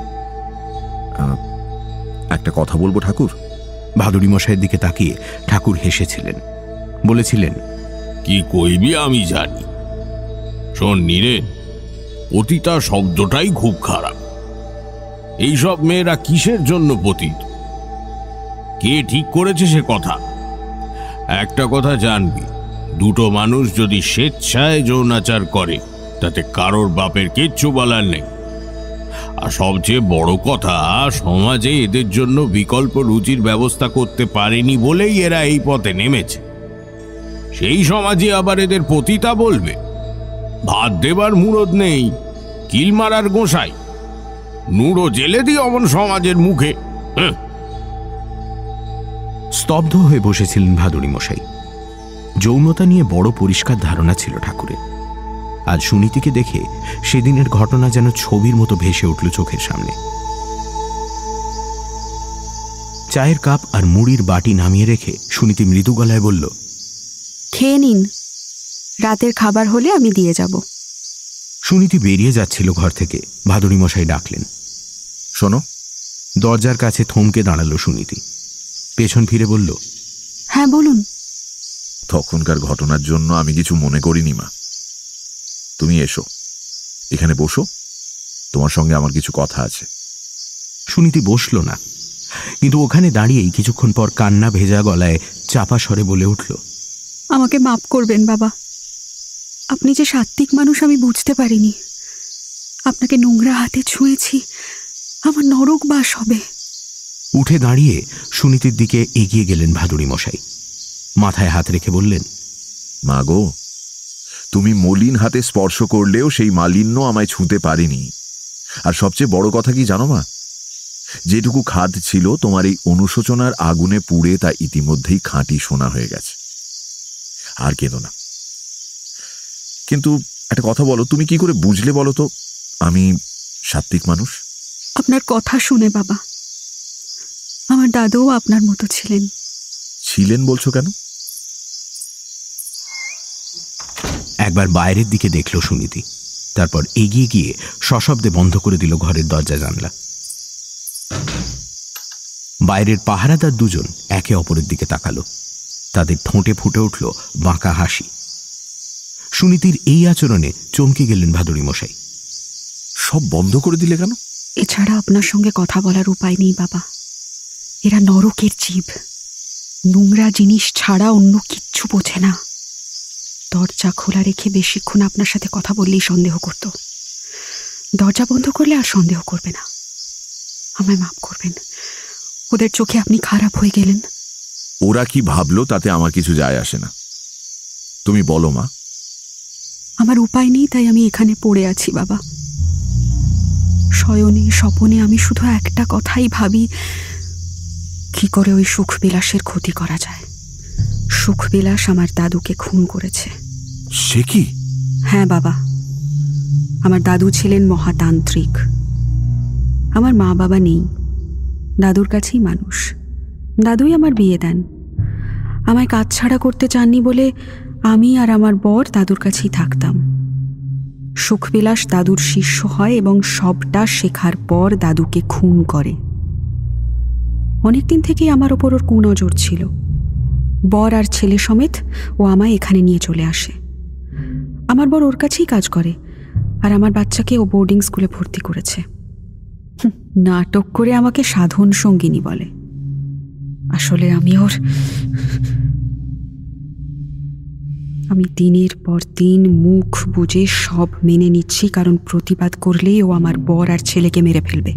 একটা কথা বলবো ঠাকুর। ভাদুড়ি মশাইয়ের দিকে তাকিয়ে ঠাকুর হেসেছিলেন, বলেছিলেন, কি কইবি আমি জানি। শোন নীরেন, পতিতা শব্দটাই খুব খারাপ। এইসব মেয়েরা কিসের জন্য পতিত, কে ঠিক করেছে সে কথা? একটা কথা জানবি, দুটো মানুষ যদি স্বেচ্ছায় যৌনাচার করে তাতে কারোর বাপের কিচ্ছু বলার নেই। আর সবচেয়ে বড় কথা, সমাজে এদের জন্য বিকল্প রুচির ব্যবস্থা করতে পারেনি বলেই এরা এই পথে নেমেছে। সেই সমাজে আবার এদের পতিতা বলবে? ভাত দেবার মুরদ নেই, কিল মারার গোসাই, নুড়ো জেলে দিয়ে অমন সমাজের মুখে। স্তব্ধ হয়ে বসেছিলেন ভাদুড়ি মশাই। যৌনতা নিয়ে বড় পরিষ্কার ধারণা ছিল ঠাকুরের। আজ সুনীতিকে দেখে সেদিনের ঘটনা যেন ছবির মতো ভেসে উঠল চোখের সামনে। চায়ের কাপ আর মুড়ির বাটি নামিয়ে রেখে সুনীতি মৃদু গলায় বলল, খেয়ে নিন, রাতের খাবার হলে আমি দিয়ে যাব। সুনীতি বেরিয়ে যাচ্ছিল ঘর থেকে। ভাদুড়ি মশাই ডাকলেন, শোনো। দরজার কাছে থমকে দাঁড়ালো সুনীতি। পেছন ফিরে বলল, হ্যাঁ বলুন। তখনকার ঘটনার জন্য আমি কিছু মনে করিনি মা। তুমি এসো, এখানে বসো, তোমার সঙ্গে আমার কিছু কথা আছে। সুনীতি বসল না, কিন্তু ওখানে দাঁড়িয়েই কিছুক্ষণ পর কান্না ভেজা গলায় চাপা স্বরে বলে উঠল, আমাকে মাফ করবেন বাবা। আপনি যে সাত্ত্বিক মানুষ আমি বুঝতে পারিনি। আপনাকে নোংরা হাতে ছুঁয়েছি, আমার নরক বাস হবে। উঠে দাঁড়িয়ে সুনীতির দিকে এগিয়ে গেলেন ভাদুড়ি মশাই। মাথায় হাত রেখে বললেন, মা গো, তুমি মলিন হাতে স্পর্শ করলেও সেই মালিন্য আমায় ছুঁতে পারেনি। আর সবচেয়ে বড় কথা কি জানো মা, যেটুকু খাদ ছিল তোমার এই অনুশোচনার আগুনে পুড়ে তা ইতিমধ্যেই খাঁটি সোনা হয়ে গেছে। আর কেঁদো না। কিন্তু একটা কথা বলো, তুমি কি করে বুঝলে বলো তো আমি সাত্ত্বিক মানুষ? আপনার কথা শুনে বাবা, আমার দাদুও আপনার মতো ছিলেন। ছিলেন বলছো কেন? একবার বাইরের দিকে দেখল সুনীতি, তারপর এগিয়ে গিয়ে সশব্দে বন্ধ করে দিল ঘরের দরজা জানলা। বাইরের পাহারাদার দুজন একে অপরের দিকে তাকালো। তাদের ঠোঁটে ফুটে উঠল বাঁকা হাসি। সুনীতির এই আচরণে চমকে গেলেন ভাদুড়ি মশাই। সব বন্ধ করে দিলে কেন? এছাড়া আপনার সঙ্গে কথা বলার উপায় নেই বাবা। এরা নরকের জীব, নোংরা জিনিস ছাড়া অন্য কিচ্ছু বোঝে না। দরজা খোলা রেখে বেশিক্ষণ আপনার সাথে কথা বললেই সন্দেহ করত। দরজা বন্ধ করলে আর সন্দেহ করবে না। আমায় মাফ করবেন, ওদের চোখে আপনি খারাপ হয়ে গেলেন। ওরা কি ভাবলো তাতে আমার কিছু যায় আসে না। তুমি বলো মা। আমার উপায় নেই, তাই আমি এখানে পড়ে আছি বাবা। শয়নে স্বপনে আমি শুধু একটা কথাই ভাবি, কি করে ওই সুখবিলাসের ক্ষতি করা যায়। সুখবিলাস আমার দাদুকে খুন করেছে। সে কি? হ্যাঁ বাবা, আমার দাদু ছিলেন মহাতান্ত্রিক। আমার মা বাবা নেই, দাদুর কাছেই মানুষ। দাদুই আমার বিয়ে দেন। আমায় কাজ ছাড়া করতে চাননি বলে আমি আর আমার বর দাদুর কাছেই থাকতাম। সুখবিলাস দাদুর শিষ্য হয় এবং সবটা শেখার পর দাদুকে খুন করে। অনেকদিন থেকেই আমার ওপর ওর কুনজর ছিল। বর আর ছেলে সমেত ও আমায় এখানে নিয়ে চলে আসে। আমার বর ওর কাছেই কাজ করে, আর আমার বাচ্চাকে ও বোর্ডিং স্কুলে ভর্তি করেছে। নাটক করে আমাকে সাধন সঙ্গিনী বলে। আসলে আমি ওর আমি দিনের পর দিন মুখ বুজে সব মেনে নিচ্ছি, কারণ প্রতিবাদ করলেই ও আমার বর আর ছেলেকে মেরে ফেলবে।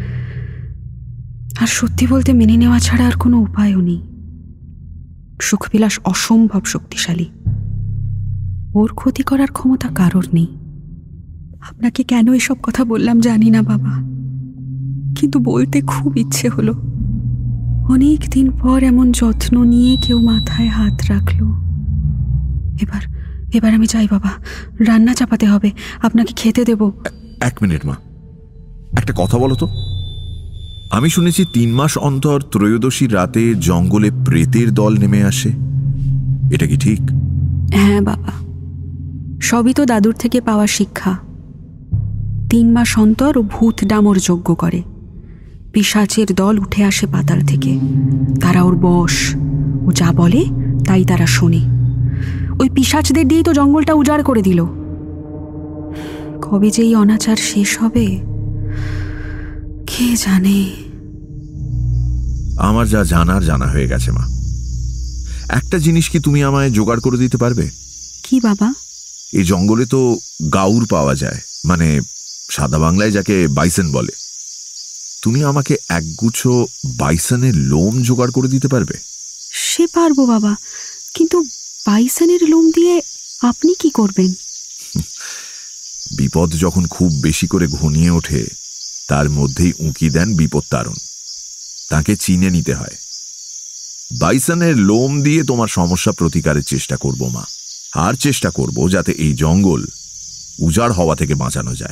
আর সত্যি বলতে মেনে নেওয়া ছাড়া আর কোনো উপায়ও নেই। সুখবিলাস অসম্ভব শক্তিশালী, ওর ক্ষতি করার ক্ষমতা কারোর নেই। আপনাকে কেন এসব কথা বললাম জানি না বাবা, কিন্তু বলতে খুব ইচ্ছে হলো। অনেক দিন পর এমন যত্ন নিয়ে কেউ মাথায় হাত রাখলো। এবার এবার আমি যাই বাবা, রান্না চাপাতে হবে, আপনাকে খেতে দেব। এক মিনিট মা, একটা কথা বলো তো। আমি শুনেছি তিন মাস অন্তর ত্রয়োদশীর রাতে জঙ্গলে প্রেতের দল নেমে আসে, এটা কি ঠিক? হ্যাঁ বাবা, সবই তো দাদুর থেকে পাওয়া শিক্ষা। তিন মাস অন্তর ও ভূত ডামর যজ্ঞ করে। পিশাচের দল উঠে আসে পাতাল থেকে, তারা ওর বশ। ও যা বলে তাই তারা শোনে। ওই পিশাচদের দিয়েই তো জঙ্গলটা উজাড় করে দিল। কবে যে এই অনাচার শেষ হবে কে জানে। আমার যা জানার জানা হয়ে গেছে মা। একটা জিনিস কি তুমি আমায় জোগাড় করে দিতে পারবে? কি বাবা? এই জঙ্গলে তো গাউর পাওয়া যায়, মানে সাদা বাংলায় যাকে বাইসন বলে। তুমি আমাকে একগুচ্ছ বাইসনের লোম জোগাড় করে দিতে পারবে? সে পারবো বাবা, কিন্তু বাইসনের লোম দিয়ে আপনি কি করবেন? বিপদ যখন খুব বেশি করে ঘনিয়ে ওঠে তার মধ্যেই উঁকি দেন বিপদ তারণ। তাকে চিনে নিতে হয়। বাইসনের লোম দিয়ে তোমার সমস্যা প্রতিকারের চেষ্টা করব মা, আর চেষ্টা করব যাতে এই জঙ্গল উজাড় হওয়া থেকে বাঁচানো যায়।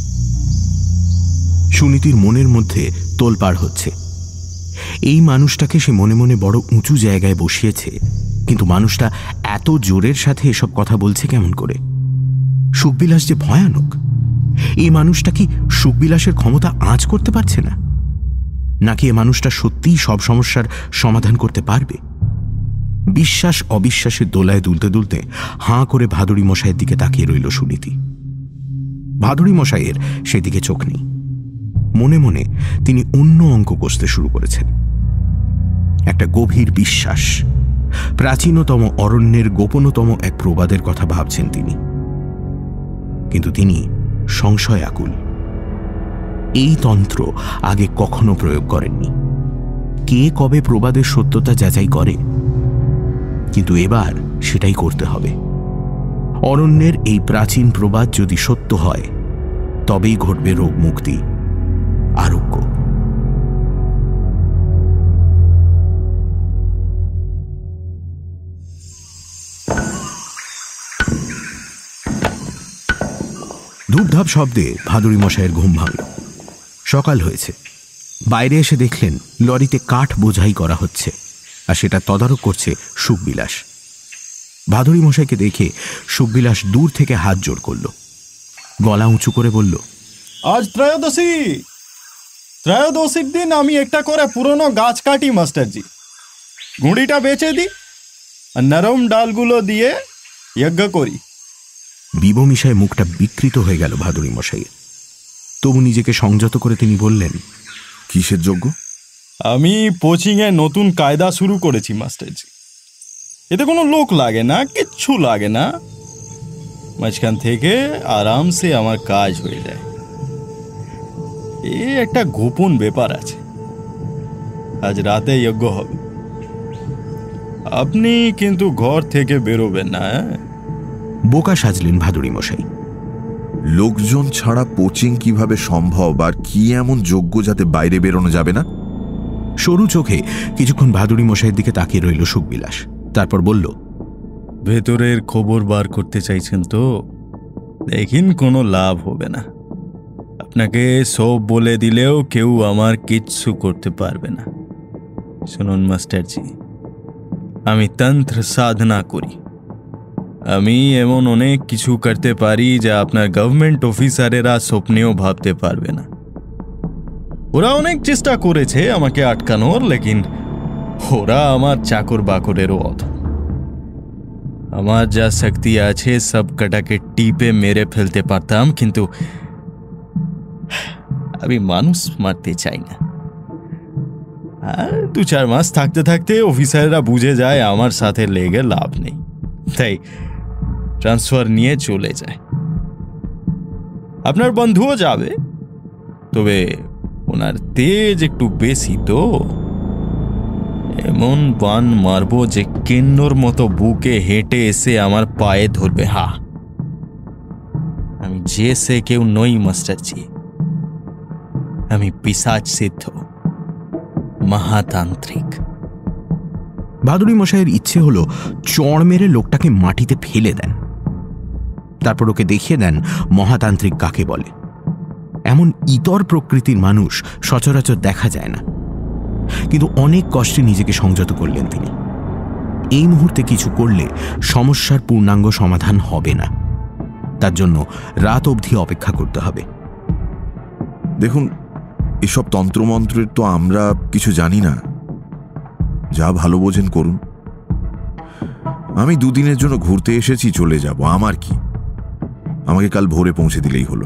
সুনীতির মনের মধ্যে তোলপাড় হচ্ছে। এই মানুষটাকে সে মনে মনে বড় উঁচু জায়গায় বসিয়েছে, কিন্তু মানুষটা এত জোরের সাথে এসব কথা বলছে কেমন করে? সুখবিলাস যে ভয়ানক, এই মানুষটা কি সুখবিলাসের ক্ষমতা আঁচ করতে পারছে না? নাকি এ মানুষটা সত্যিই সব সমস্যার সমাধান করতে পারবে? বিশ্বাস অবিশ্বাসের দোলায় দুলতে দুলতে হাঁ করে ভাদুড়ি মশাইয়ের দিকে তাকিয়ে রইল সুনীতি। ভাদুড়ি মশাইয়ের সেদিকে চোখ নেই। মনে মনে তিনি অন্য অঙ্ক কষতে শুরু করেছেন। একটা গভীর বিশ্বাস, প্রাচীনতম অরণ্যের গোপনতম এক প্রবাদের কথা ভাবছেন তিনি। কিন্তু তিনি সংশয় আকুল। এই তন্ত্র আগে কখনো প্রয়োগ করেননি। কে কবে প্রবাদের সত্যতা যাচাই করে? কিন্তু এবার সেটাই করতে হবে। অরণ্যের এই প্রাচীন প্রবাদ যদি সত্য হয়, তবেই ঘটবে রোগ মুক্তি, আরোগ্য। ধূপধাপ শব্দে ভাদুড়ি মশাইয়ের ঘুম ভাঙল। সকাল হয়েছে। বাইরে এসে দেখলেন লরিতে কাঠ বোঝাই করা হচ্ছে, আর সেটা তদারক করছে সুখবিলাস। ভাদুড়ি মশাইকে দেখে সুখবিলাস দূর থেকে হাত জোড় করল, গলা উঁচু করে বলল, আজ ত্রয়োদশী। ত্রয়োদশীর দিন আমি একটা করে পুরনো গাছ কাটি মাস্টারজি। গুঁড়িটা বেচে দিই আর নরম ডালগুলো দিয়ে যজ্ঞ করি। বিবমিশায় মুখটা বিকৃত হয়ে গেল ভাদুড়ি মশাইয়ের। তবু নিজেকে সংযত করে তিনি বললেন, কিসের যজ্ঞ? আমি কোচিংয়ে নতুন কায়দা শুরু করেছি মাস্টারজি। এতে কোনো লোক লাগে না, কিচ্ছু লাগে না। মাঝখান থেকে আরামসে আমার কাজ হয়ে যায়। এই একটা গোপন ব্যাপার আছে। আজ রাতে যজ্ঞ হবে। আপনি কিন্তু ঘর থেকে বেরোবেন না। বোকা সাজলেন ভাদুড়ি মশাই। লোকজন ছাড়া কোচিং কিভাবে সম্ভব, আর কি এমন যোগ্য যাতে বাইরে বেরোনো যাবে না? সরু চোখে কিছুক্ষণ ভাদুড়ি মশাইয়ের দিকে তাকিয়ে রইল সুখবিলাস, তারপর বলল, ভেতরের খবর বার করতে চাইছেন তো? দেখিন কোনো লাভ হবে না। আপনাকে সব বলে দিলেও কেউ আমার কিচ্ছু করতে পারবে না। শুনুন মাস্টারজি, আমি তন্ত্র সাধনা করি। আমি এমন অনেক কিছু করতে পারি যা আপনার গভর্নমেন্ট অফিসারেরা স্বপ্নেও ভাবতে পারবে না। ওরা অনেক চেষ্টা করেছে আমাকে আটকানোর, লেকিন ওরা আমার চাকর বাকরেরও অধ। আমার যা শক্তি আছে সব কটাকে টিপে মেরে ফেলতে পারতাম, কিন্তু আমি মানুষ মারতে চাই না। আর দু চার মাস থাকতে থাকতে অফিসাররা বুঝে যায় আমার সাথে লেগে লাভ নেই, তাই ট্রান্সফার নিয়ে চলে যায়। আপনার বন্ধুও যাবে, তবে ওনার তেজ একটু বেশি তো। এমন বান মারবো যে কিন্নর মতো বুকে হেঁটে এসে আমার পায়ে ধরবে। হা, আমি যে সে কেউ নই মাস্টারজি, আমি পিশাচ সিদ্ধ মহাতান্ত্রিক। ভাদুড়ি মশাইয়ের ইচ্ছে হলো চড় মেরে লোকটাকে মাটিতে ফেলে দেন, তারপর ওকে দেখিয়ে দেন মহাতান্ত্রিক কাকে বলে। এমন ইতর প্রকৃতির মানুষ সচরাচর দেখা যায় না, কিন্তু অনেক কষ্টে নিজেকে সংযত করলেন তিনি। এই মুহূর্তে কিছু করলে সমস্যার পূর্ণাঙ্গ সমাধান হবে না, তার জন্য রাত অবধি অপেক্ষা করতে হবে। দেখুন, এসব তন্ত্রমন্ত্রের তো আমরা কিছু জানি না। যা ভালো বোঝেন করুন। আমি দুদিনের জন্য ঘুরতে এসেছি, চলে যাব, আমার কি? আমাকে কাল ভোরে পৌঁছে দিলেই হলো।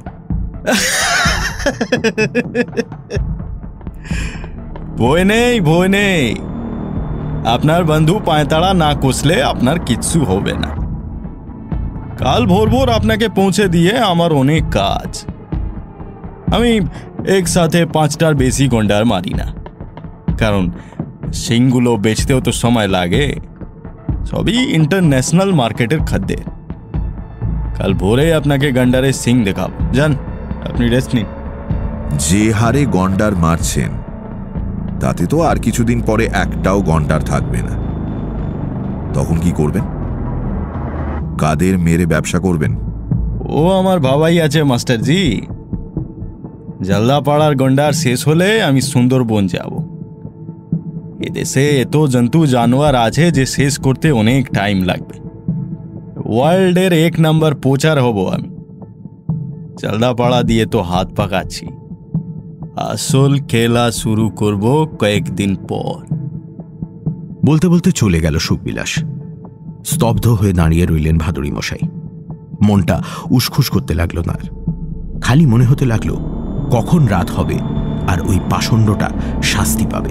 ভয় নেই, ভয় নেই। আপনার বন্ধু পায়তাড়া না কষলে আপনার কিচ্ছু হবে না। কাল ভোর ভোর আপনাকে পৌঁছে দিয়ে আমার অনেক কাজ। আমি একসাথে পাঁচটার বেশি গন্ডার মারি না, কারণ সিংগুলো বেচতেও তো সময় লাগে। সবই ইন্টারন্যাশনাল মার্কেটের খাদ্যের। কাল ভোরে আপনাকে গন্ডারের সিং দেখাবো। যান, আপনি রেস্ট নিন। যে হারে গন্ডার মারছেন তাতে তো আর কিছুদিন পরে একটাও গন্ডার থাকবে না। তখন কি করবেন? কাদের মেরে ব্যবসা করবেন? ও আমার ভাবাই আছে মাস্টারজি। জলদাপাড়ার গন্ডার শেষ হলে আমি সুন্দরবন যাব। এদেশে এত জন্তু জানোয়ার আছে যে শেষ করতে অনেক টাইম লাগবে। ওয়ার্ল্ডের এক নাম্বার পোচার হব আমি। জলদাপাড়া দিয়ে তো হাত পাকাচ্ছি, আসল খেলা শুরু করব কয়েকদিন পর। বলতে বলতে চলে গেল সুখবিলাস। স্তব্ধ হয়ে দাঁড়িয়ে রইলেন ভাদুড়ি মশাই। মনটা উসখুস করতে লাগলো তার। খালি মনে হতে লাগলো কখন রাত হবে আর ওই পাষণ্ডটা শাস্তি পাবে।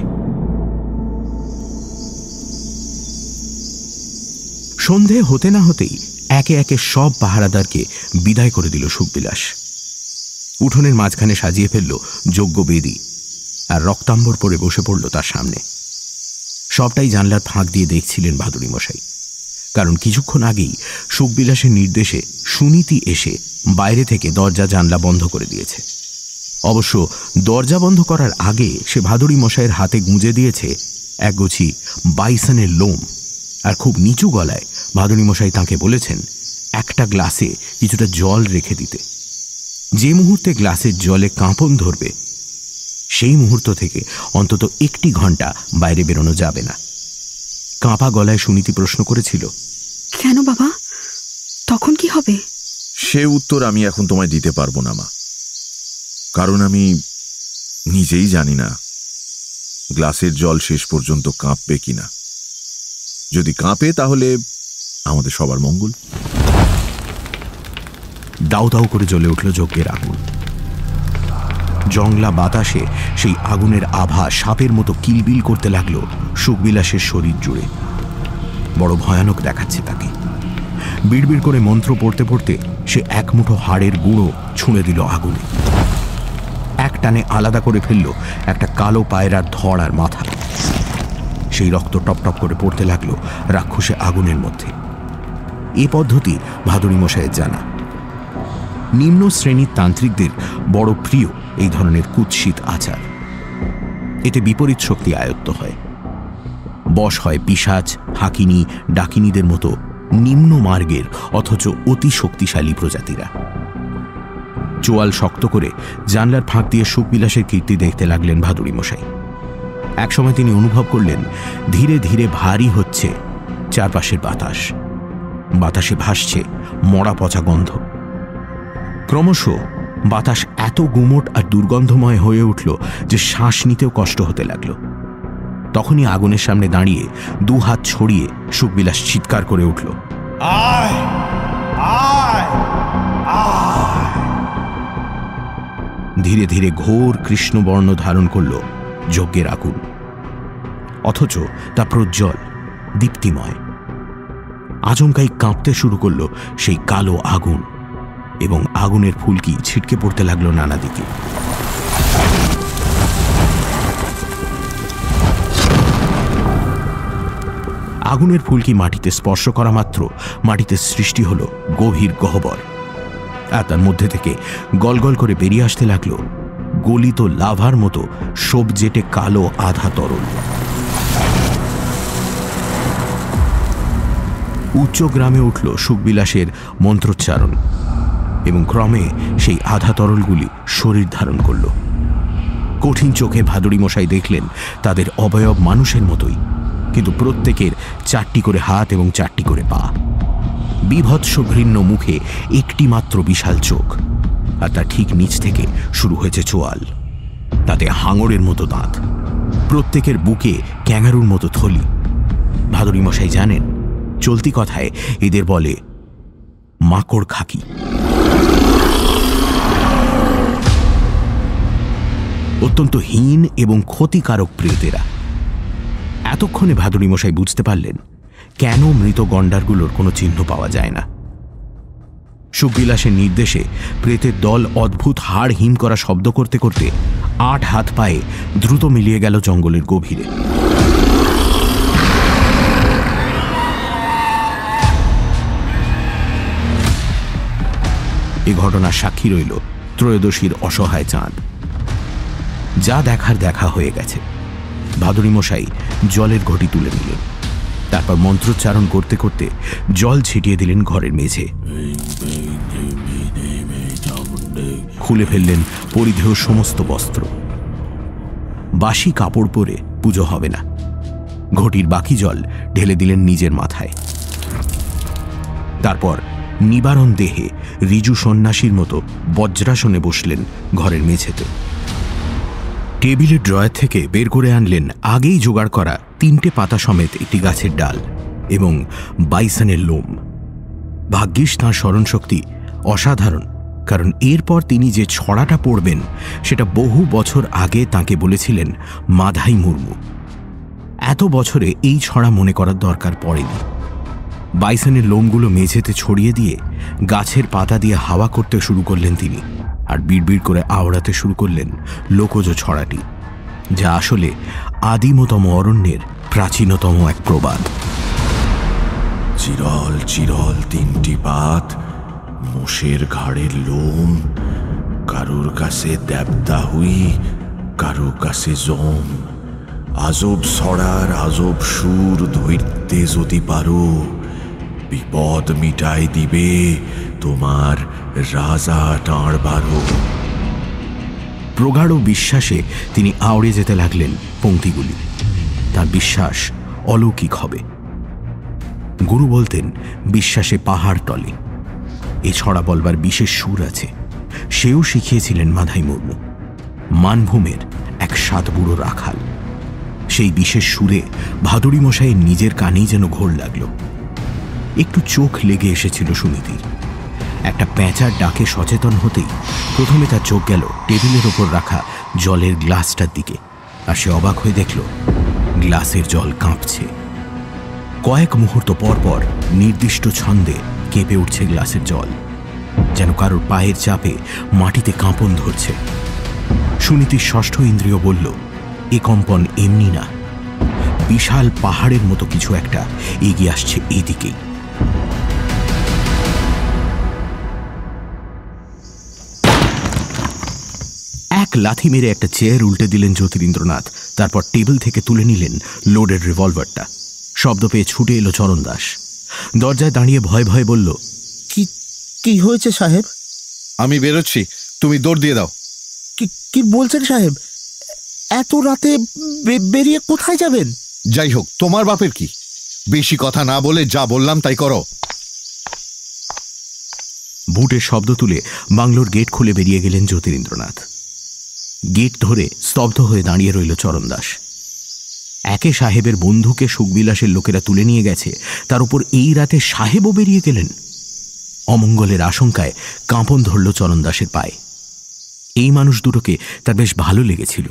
সন্ধে হতে না হতেই একে একে সব পাহারাদারকে বিদায় করে দিল সুখবিলাস। উঠোনের মাঝখানে সাজিয়ে ফেলল যজ্ঞবেদী, আর রক্তাম্বর পরে বসে পড়ল তার সামনে। সবটাই জানলার ফাঁক দিয়ে দেখছিলেন ভাদুড়ি মশাই, কারণ কিছুক্ষণ আগেই সুখবিলাসের নির্দেশে সুনীতি এসে বাইরে থেকে দরজা জানলা বন্ধ করে দিয়েছে। অবশ্য দরজা বন্ধ করার আগে সে ভাদুড়ি মশাইয়ের হাতে গুঁজে দিয়েছে এক গুছি বাইসনের লোম, আর খুব নিচু গলায় ভাদুড়ি মশাই তাঁকে বলেছেন একটা গ্লাসে কিছুটা জল রেখে দিতে। যে মুহূর্তে গ্লাসের জলে কাঁপন ধরবে সেই মুহূর্ত থেকে অন্তত একটি ঘন্টা বাইরে বেরোনো যাবে না। কাঁপা গলায় সুনীতি প্রশ্ন করেছিল, কেন বাবা, তখন কি হবে? সে উত্তর আমি এখন তোমায় দিতে পারবো না মা, কারণ আমি নিজেই জানি না গ্লাসের জল শেষ পর্যন্ত কাঁপবে কিনা। যদি কাঁপে তাহলে আমাদের সবার মঙ্গল। দাউ দাউ করে জ্বলে উঠল যজ্ঞের আগুন। জংলা বাতাসে সেই আগুনের আভা সাপের মতো কিলবিল করতে লাগলো সুখবিলাসের শরীর জুড়ে। বড় ভয়ানক দেখাচ্ছে তাকে। বিড়বিড় করে মন্ত্র পড়তে পড়তে সে এক মুঠো হাড়ের গুঁড়ো ছুঁড়ে দিল আগুনে। এক টানে আলাদা করে ফেলল একটা কালো পায়রার ধড় আর মাথা। সেই রক্ত টপটপ করে পড়তে লাগলো রাক্ষসে আগুনের মধ্যে। এ পদ্ধতি ভাদুড়ি মশাইয়ের জানা। নিম্ন শ্রেণীর তান্ত্রিকদের বড় প্রিয় এই ধরনের কুৎসিত আচার। এতে বিপরীত শক্তি আয়ত্ত হয়, বশ হয় পিশাচ, হাকিনী, ডাকিনীদের মতো নিম্ন মার্গের অথচ অতি শক্তিশালী প্রজাতিরা। চোয়াল শক্ত করে জানলার ফাঁক দিয়ে সুখবিলাসের কীর্তি দেখতে লাগলেন ভাদুড়ি মশাই। একসময় তিনি অনুভব করলেন ধীরে ধীরে ভারী হচ্ছে চারপাশের বাতাস। বাতাসে ভাসছে মরা পচা গন্ধ। ক্রমশ বাতাস এত গুমোট আর দুর্গন্ধময় হয়ে উঠল যে শ্বাস নিতেও কষ্ট হতে লাগল। তখনই আগুনের সামনে দাঁড়িয়ে দু হাত ছড়িয়ে সুখবিলাস চিৎকার করে উঠল, আয় আয় আয়। ধীরে ধীরে ঘোর কৃষ্ণবর্ণ ধারণ করল যজ্ঞের আগুন, অথচ তা প্রজ্জ্বল, দীপ্তিময়। আচমকাই কাঁপতে শুরু করল সেই কালো আগুন এবং আগুনের ফুলকি ছিটকে পড়তে লাগলো নানা দিকে। আগুনের ফুলকি মাটিতে স্পর্শ করা মাত্র মাটিতে সৃষ্টি হলো গভীর গহ্বর, আর তার মধ্যে থেকে গলগল করে বেরিয়ে আসতে লাগলো গলিত লাভার মতো সবজেটে কালো আধা তরল। উচ্চ গ্রামে উঠল সুখবিলাসের মন্ত্রোচ্চারণ এবং ক্রমে সেই আধা তরলগুলি শরীর ধারণ করল। কঠিন চোখে ভাদুড়ি মশাই দেখলেন তাদের অবয়ব মানুষের মতোই, কিন্তু প্রত্যেকের চারটি করে হাত এবং চারটি করে পা। বিভৎস ঘৃণ্য মুখে একটি মাত্র বিশাল চোখ, আর তার ঠিক নিচ থেকে শুরু হয়েছে চোয়াল। তাতে হাঙরের মতো দাঁত, প্রত্যেকের বুকে ক্যাঙ্গারুর মতো থলি। ভাদুড়ি মশাই জানেন, চলতি কথায় এদের বলে মাকড় খাকি। অত্যন্ত হীন এবং ক্ষতিকারক প্রেতেরা। এতক্ষণে ভাদুড়ি মশাই বুঝতে পারলেন কেন মৃত গন্ডারগুলোর কোনো চিহ্ন পাওয়া যায় না। সুখবিলাসের নির্দেশে প্রেতের দল অদ্ভুত হাড় হিম করা শব্দ করতে করতে আট হাত পায়ে দ্রুত মিলিয়ে গেল জঙ্গলের গভীরে। এ ঘটনার সাক্ষী রইল ত্রয়োদশীর অসহায় চাঁদ। যা দেখার দেখা হয়ে গেছে। ভাদুড়ি মশাই জলের ঘটি তুলে নিলেন, তারপর মন্ত্রোচ্চারণ করতে করতে জল ছিটিয়ে দিলেন ঘরের মেঝে। খুলে ফেললেন পরিধেয় সমস্ত বস্ত্র। বাসি কাপড় পরে পুজো হবে না। ঘটির বাকি জল ঢেলে দিলেন নিজের মাথায়। তারপর নিবারণ দেহে ঋজু সন্ন্যাসীর মতো বজ্রাসনে বসলেন ঘরের মেঝেতে। টেবিলের ড্রয়ার থেকে বের করে আনলেন আগেই জোগাড় করা তিনটে পাতা সমেত একটি গাছের ডাল এবং বাইসনের লোম। ভাগ্যিস তাঁর স্মরণশক্তি অসাধারণ, কারণ এরপর তিনি যে ছড়াটা পড়বেন সেটা বহু বছর আগে তাঁকে বলেছিলেন মাধাই মুর্মু। এত বছরে এই ছড়া মনে করার দরকার পড়েনি। বাইসনের লোমগুলো মেঝেতে ছড়িয়ে দিয়ে গাছের পাতা দিয়ে হাওয়া করতে শুরু করলেন তিনি, আর বিড়বিড় করে আওড়াতে শুরু করলেন লোকজ ছড়াটি, যা আসলে আদিমতম অরণ্যের প্রাচীনতম এক প্রবাদ। চিরল চিরল তিনটি পাত, মোষের ঘাড়ের লোম, কারোর কাছে দেবতা হুই, কারো কাছে জম। আজব ছড়ার আজব সুর ধৈর্যে যদি পারো, বিপদ মিটাই দিবে তোমার রাজা টাঁড় বারো। প্রগাঢ় বিশ্বাসে তিনি আওড়ে যেতে লাগলেন পংক্তিগুলি। তার বিশ্বাস অলৌকিক হবে। গুরু বলতেন বিশ্বাসে পাহাড় টলে। এ ছড়া বলবার বিশেষ সুর আছে, সেও শিখিয়েছিলেন মাধাই মুর্মু, মানভূমের এক সাত বুড়ো রাখাল। সেই বিশেষ সুরে ভাদুড়ি মশাইয়ের নিজের কানেই যেন ঘোর লাগল। একটু চোখ লেগে এসেছিল সুনীতির। একটা প্যাঁচার ডাকে সচেতন হতেই প্রথমে তার চোখ গেল টেবিলের ওপর রাখা জলের গ্লাসটার দিকে, আর সে অবাক হয়ে দেখল গ্লাসের জল কাঁপছে। কয়েক মুহূর্ত পর পর নির্দিষ্ট ছন্দে কেঁপে উঠছে গ্লাসের জল, যেন কারোর পায়ের চাপে মাটিতে কাঁপন ধরছে। সুনীতির ষষ্ঠ ইন্দ্রিয় বলল, এ কম্পন এমনি না, বিশাল পাহাড়ের মতো কিছু একটা এগিয়ে আসছে এদিকেই। এক লাথি মেরে একটা চেয়ার উল্টে দিলেন জ্যোতিরিন্দ্রনাথ। তারপর টেবিল থেকে তুলে নিলেন লোডেড রিভলভারটা। শব্দ পেয়ে ছুটে এলো চরণ দাস। দরজায় দাঁড়িয়ে ভয় ভয়ে বলল, কি কি হয়েছে সাহেব? আমি বেরোচ্ছি, তুমি দৌড় দিয়ে দাও। কি বলছেন সাহেব? এত রাতে বেরিয়ে কোথায় যাবেন? যাই হোক, তোমার বাপের কি? বেশি কথা না বলে যা বললাম তাই করো। বুটের শব্দ তুলে বাংলোর গেট খুলে বেরিয়ে গেলেন জ্যোতিরিন্দ্রনাথ। গেট ধরে স্তব্ধ হয়ে দাঁড়িয়ে রইল চরণ দাস। একে সাহেবের বন্ধুকে সুখবিলাসের লোকেরা তুলে নিয়ে গেছে, তার উপর এই রাতে সাহেবও বেরিয়ে গেলেন। অমঙ্গলের আশঙ্কায় কাঁপন ধরল চরণ দাসের পায়ে। এই মানুষ দুটোকে তার বেশ ভালো লেগেছিল।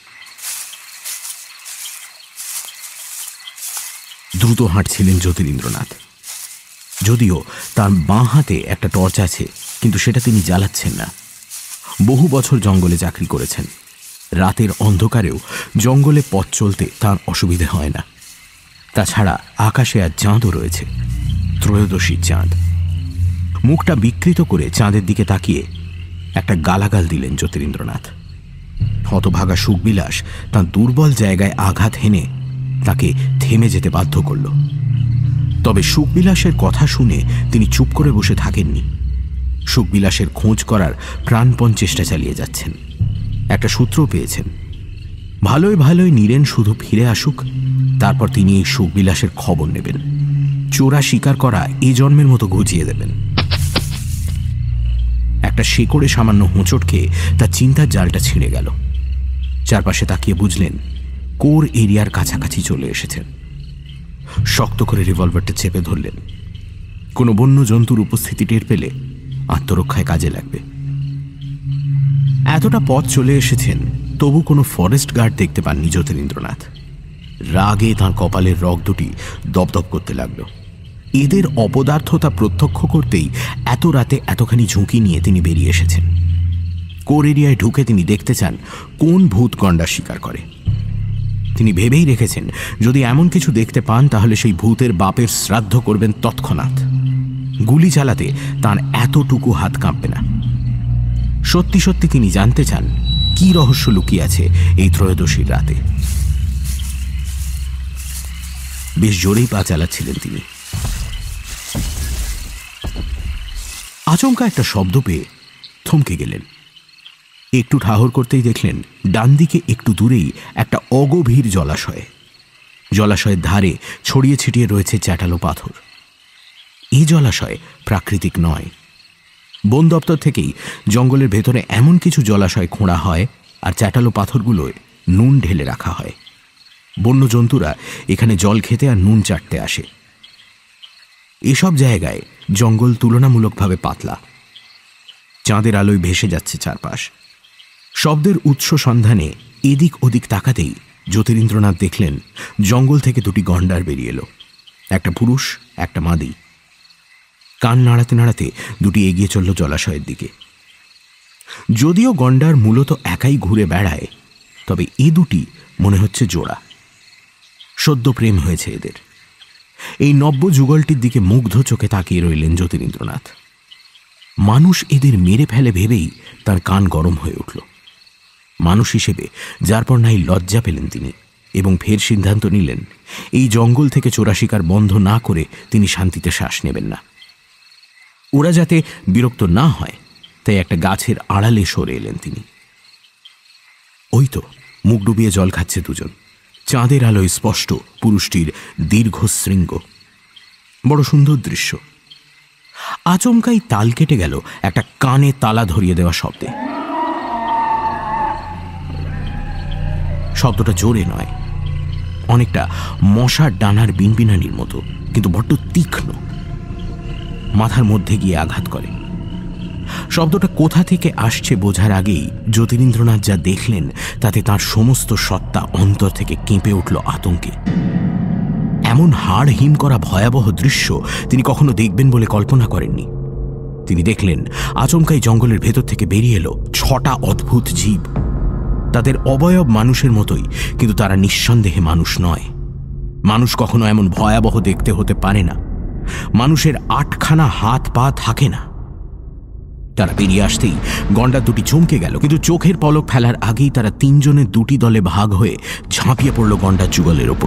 দ্রুত হাঁটছিলেন জ্যোতিরিন্দ্রনাথ। যদিও তার বাঁ হাতে একটা টর্চ আছে, কিন্তু সেটা তিনি জ্বালাচ্ছেন না। বহু বছর জঙ্গলে চাকরি করেছেন। রাতের অন্ধকারেও জঙ্গলে পথ চলতে তার অসুবিধে হয় না। তাছাড়া আকাশে আর চাঁদও রয়েছে, ত্রয়োদশীর চাঁদ। মুখটা বিকৃত করে চাঁদের দিকে তাকিয়ে একটা গালাগাল দিলেন জ্যোতিরিন্দ্রনাথ। হতভাগা সুখবিলাস তার দুর্বল জায়গায় আঘাত হেনে তাকে থেমে যেতে বাধ্য করল। তবে সুখবিলাসের কথা শুনে তিনি চুপ করে বসে থাকেননি। সুখবিলাসের খোঁজ করার প্রাণপণ চেষ্টা চালিয়ে যাচ্ছেন। একটা সূত্র পেয়েছেন। ভালোই ভালোই নীরেন শুধু ফিরে আসুক, তারপর তিনি এই সুখবিলাসের খবর নেবেন। চোরা শিকার করা এ জন্মের মতো ঘুচিয়ে দেবেন। একটা শেকড়ে সামান্য হোঁচট খেয়ে তার চিন্তার জালটা ছিঁড়ে গেল। চারপাশে তাকিয়ে বুঝলেন কোর এরিয়ার কাছাকাছি চলে এসেছেন। শক্ত করে রিভলভারটা চেপে ধরলেন। কোনো বন্য জন্তুর উপস্থিতি টের পেলে আত্মরক্ষায় কাজে লাগবে। এতটা পথ চলে এসেছেন, তবু কোনো ফরেস্ট গার্ড দেখতে পাননি জ্যোতিরিন্দ্রনাথ। রাগে তাঁর কপালের রগ দুটি দপদপ করতে লাগল। এদের অপদার্থতা প্রত্যক্ষ করতেই এত রাতে এতখানি ঝুঁকি নিয়ে তিনি বেরিয়ে এসেছেন। কোর এরিয়ায় ঢুকে তিনি দেখতে চান কোন ভূত গন্ডার শিকার করে। তিনি ভেবেই রেখেছেন যদি এমন কিছু দেখতে পান তাহলে সেই ভূতের বাপের শ্রাদ্ধ করবেন তৎক্ষণাৎ। গুলি চালাতে তার এতটুকু হাত কাঁপবে না। সত্যি সত্যি তিনি জানতে চান কি রহস্য লুকিয়ে আছে এই ত্রয়োদশীর রাতে। বেশ জোরেই পা চালাচ্ছিলেন তিনি। আচমকা একটা শব্দ পেয়ে থমকে গেলেন। একটু ঠাহর করতেই দেখলেন ডান দিকে একটু দূরেই একটা অগভীর জলাশয়। জলাশয়ের ধারে ছড়িয়ে ছিটিয়ে রয়েছে চ্যাটালো পাথর। এই জলাশয় প্রাকৃতিক নয়। বন দপ্তর থেকেই জঙ্গলের ভেতরে এমন কিছু জলাশয় খোঁড়া হয় আর চ্যাটালো পাথরগুলোয় নুন ঢেলে রাখা হয়। বন্য জন্তুরা এখানে জল খেতে আর নুন চাটতে আসে। এসব জায়গায় জঙ্গল তুলনামূলকভাবে পাতলা। চাঁদের আলোয় ভেসে যাচ্ছে চারপাশ। শব্দের উৎস সন্ধানে এদিক ওদিক তাকাতেই জ্যোতিরিন্দ্রনাথ দেখলেন জঙ্গল থেকে দুটি গন্ডার বেরিয়ে এলো। একটা পুরুষ, একটা মাদি। কান নাড়াতে নাড়াতে দুটি এগিয়ে চলল জলাশয়ের দিকে। যদিও গন্ডার মূলত একাই ঘুরে বেড়ায়, তবে এ দুটি মনে হচ্ছে জোড়া। সদ্য প্রেম হয়েছে এদের। এই নব্য যুগলটির দিকে মুগ্ধ চোখে তাকিয়ে রইলেন জ্যোতিরিন্দ্রনাথ। মানুষ এদের মেরে ফেলে ভেবেই তার কান গরম হয়ে উঠল। মানুষ হিসেবে যার পর নাই লজ্জা পেলেন তিনি, এবং ফের সিদ্ধান্ত নিলেন এই জঙ্গল থেকে চোরাশিকার বন্ধ না করে তিনি শান্তিতে শ্বাস নেবেন না। ওরা যাতে বিরক্ত না হয় তাই একটা গাছের আড়ালে সরে এলেন তিনি। ওই তো মুখ ডুবিয়ে জল খাচ্ছে দুজন। চাঁদের আলোয় স্পষ্ট পুরুষটির দীর্ঘ শৃঙ্গ। বড় সুন্দর দৃশ্য। আচমকাই তাল কেটে গেল একটা কানে তালা ধরিয়ে দেওয়া শব্দে। শব্দটা জোরে নয়, অনেকটা মশার ডানার বিনবিনানির মতো, কিন্তু বড্ড তীক্ষ্ণ। মাথার মধ্যে গিয়ে আঘাত করে। শব্দটা কোথা থেকে আসছে বোঝার আগেই জ্যোতিরিন্দ্রনাথ যা দেখলেন তাতে তার সমস্ত সত্তা অন্তর থেকে কেঁপে উঠল আতঙ্কে। এমন হাড় হিম করা ভয়াবহ দৃশ্য তিনি কখনো দেখবেন বলে কল্পনা করেননি। তিনি দেখলেন আচমকাই জঙ্গলের ভেতর থেকে বেরিয়ে এলো ছটা অদ্ভুত জীব। তাদের অবয়ব মানুষের মতোই, কিন্তু তারা নিঃসন্দেহে মানুষ নয়। মানুষ কখনো এমন ভয়াবহ দেখতে হতে পারে না। মানুষের আটখানা হাত পা থাকে না। তারা বেরিয়ে আসতেই গন্ডার দুটি চমকে গেল, কিন্তু চোখের পলক ফেলার আগেই তারা তিনজনের দুটি দলে ভাগ হয়ে ঝাঁপিয়ে পড়ল গন্ডার যুগলের ওপর।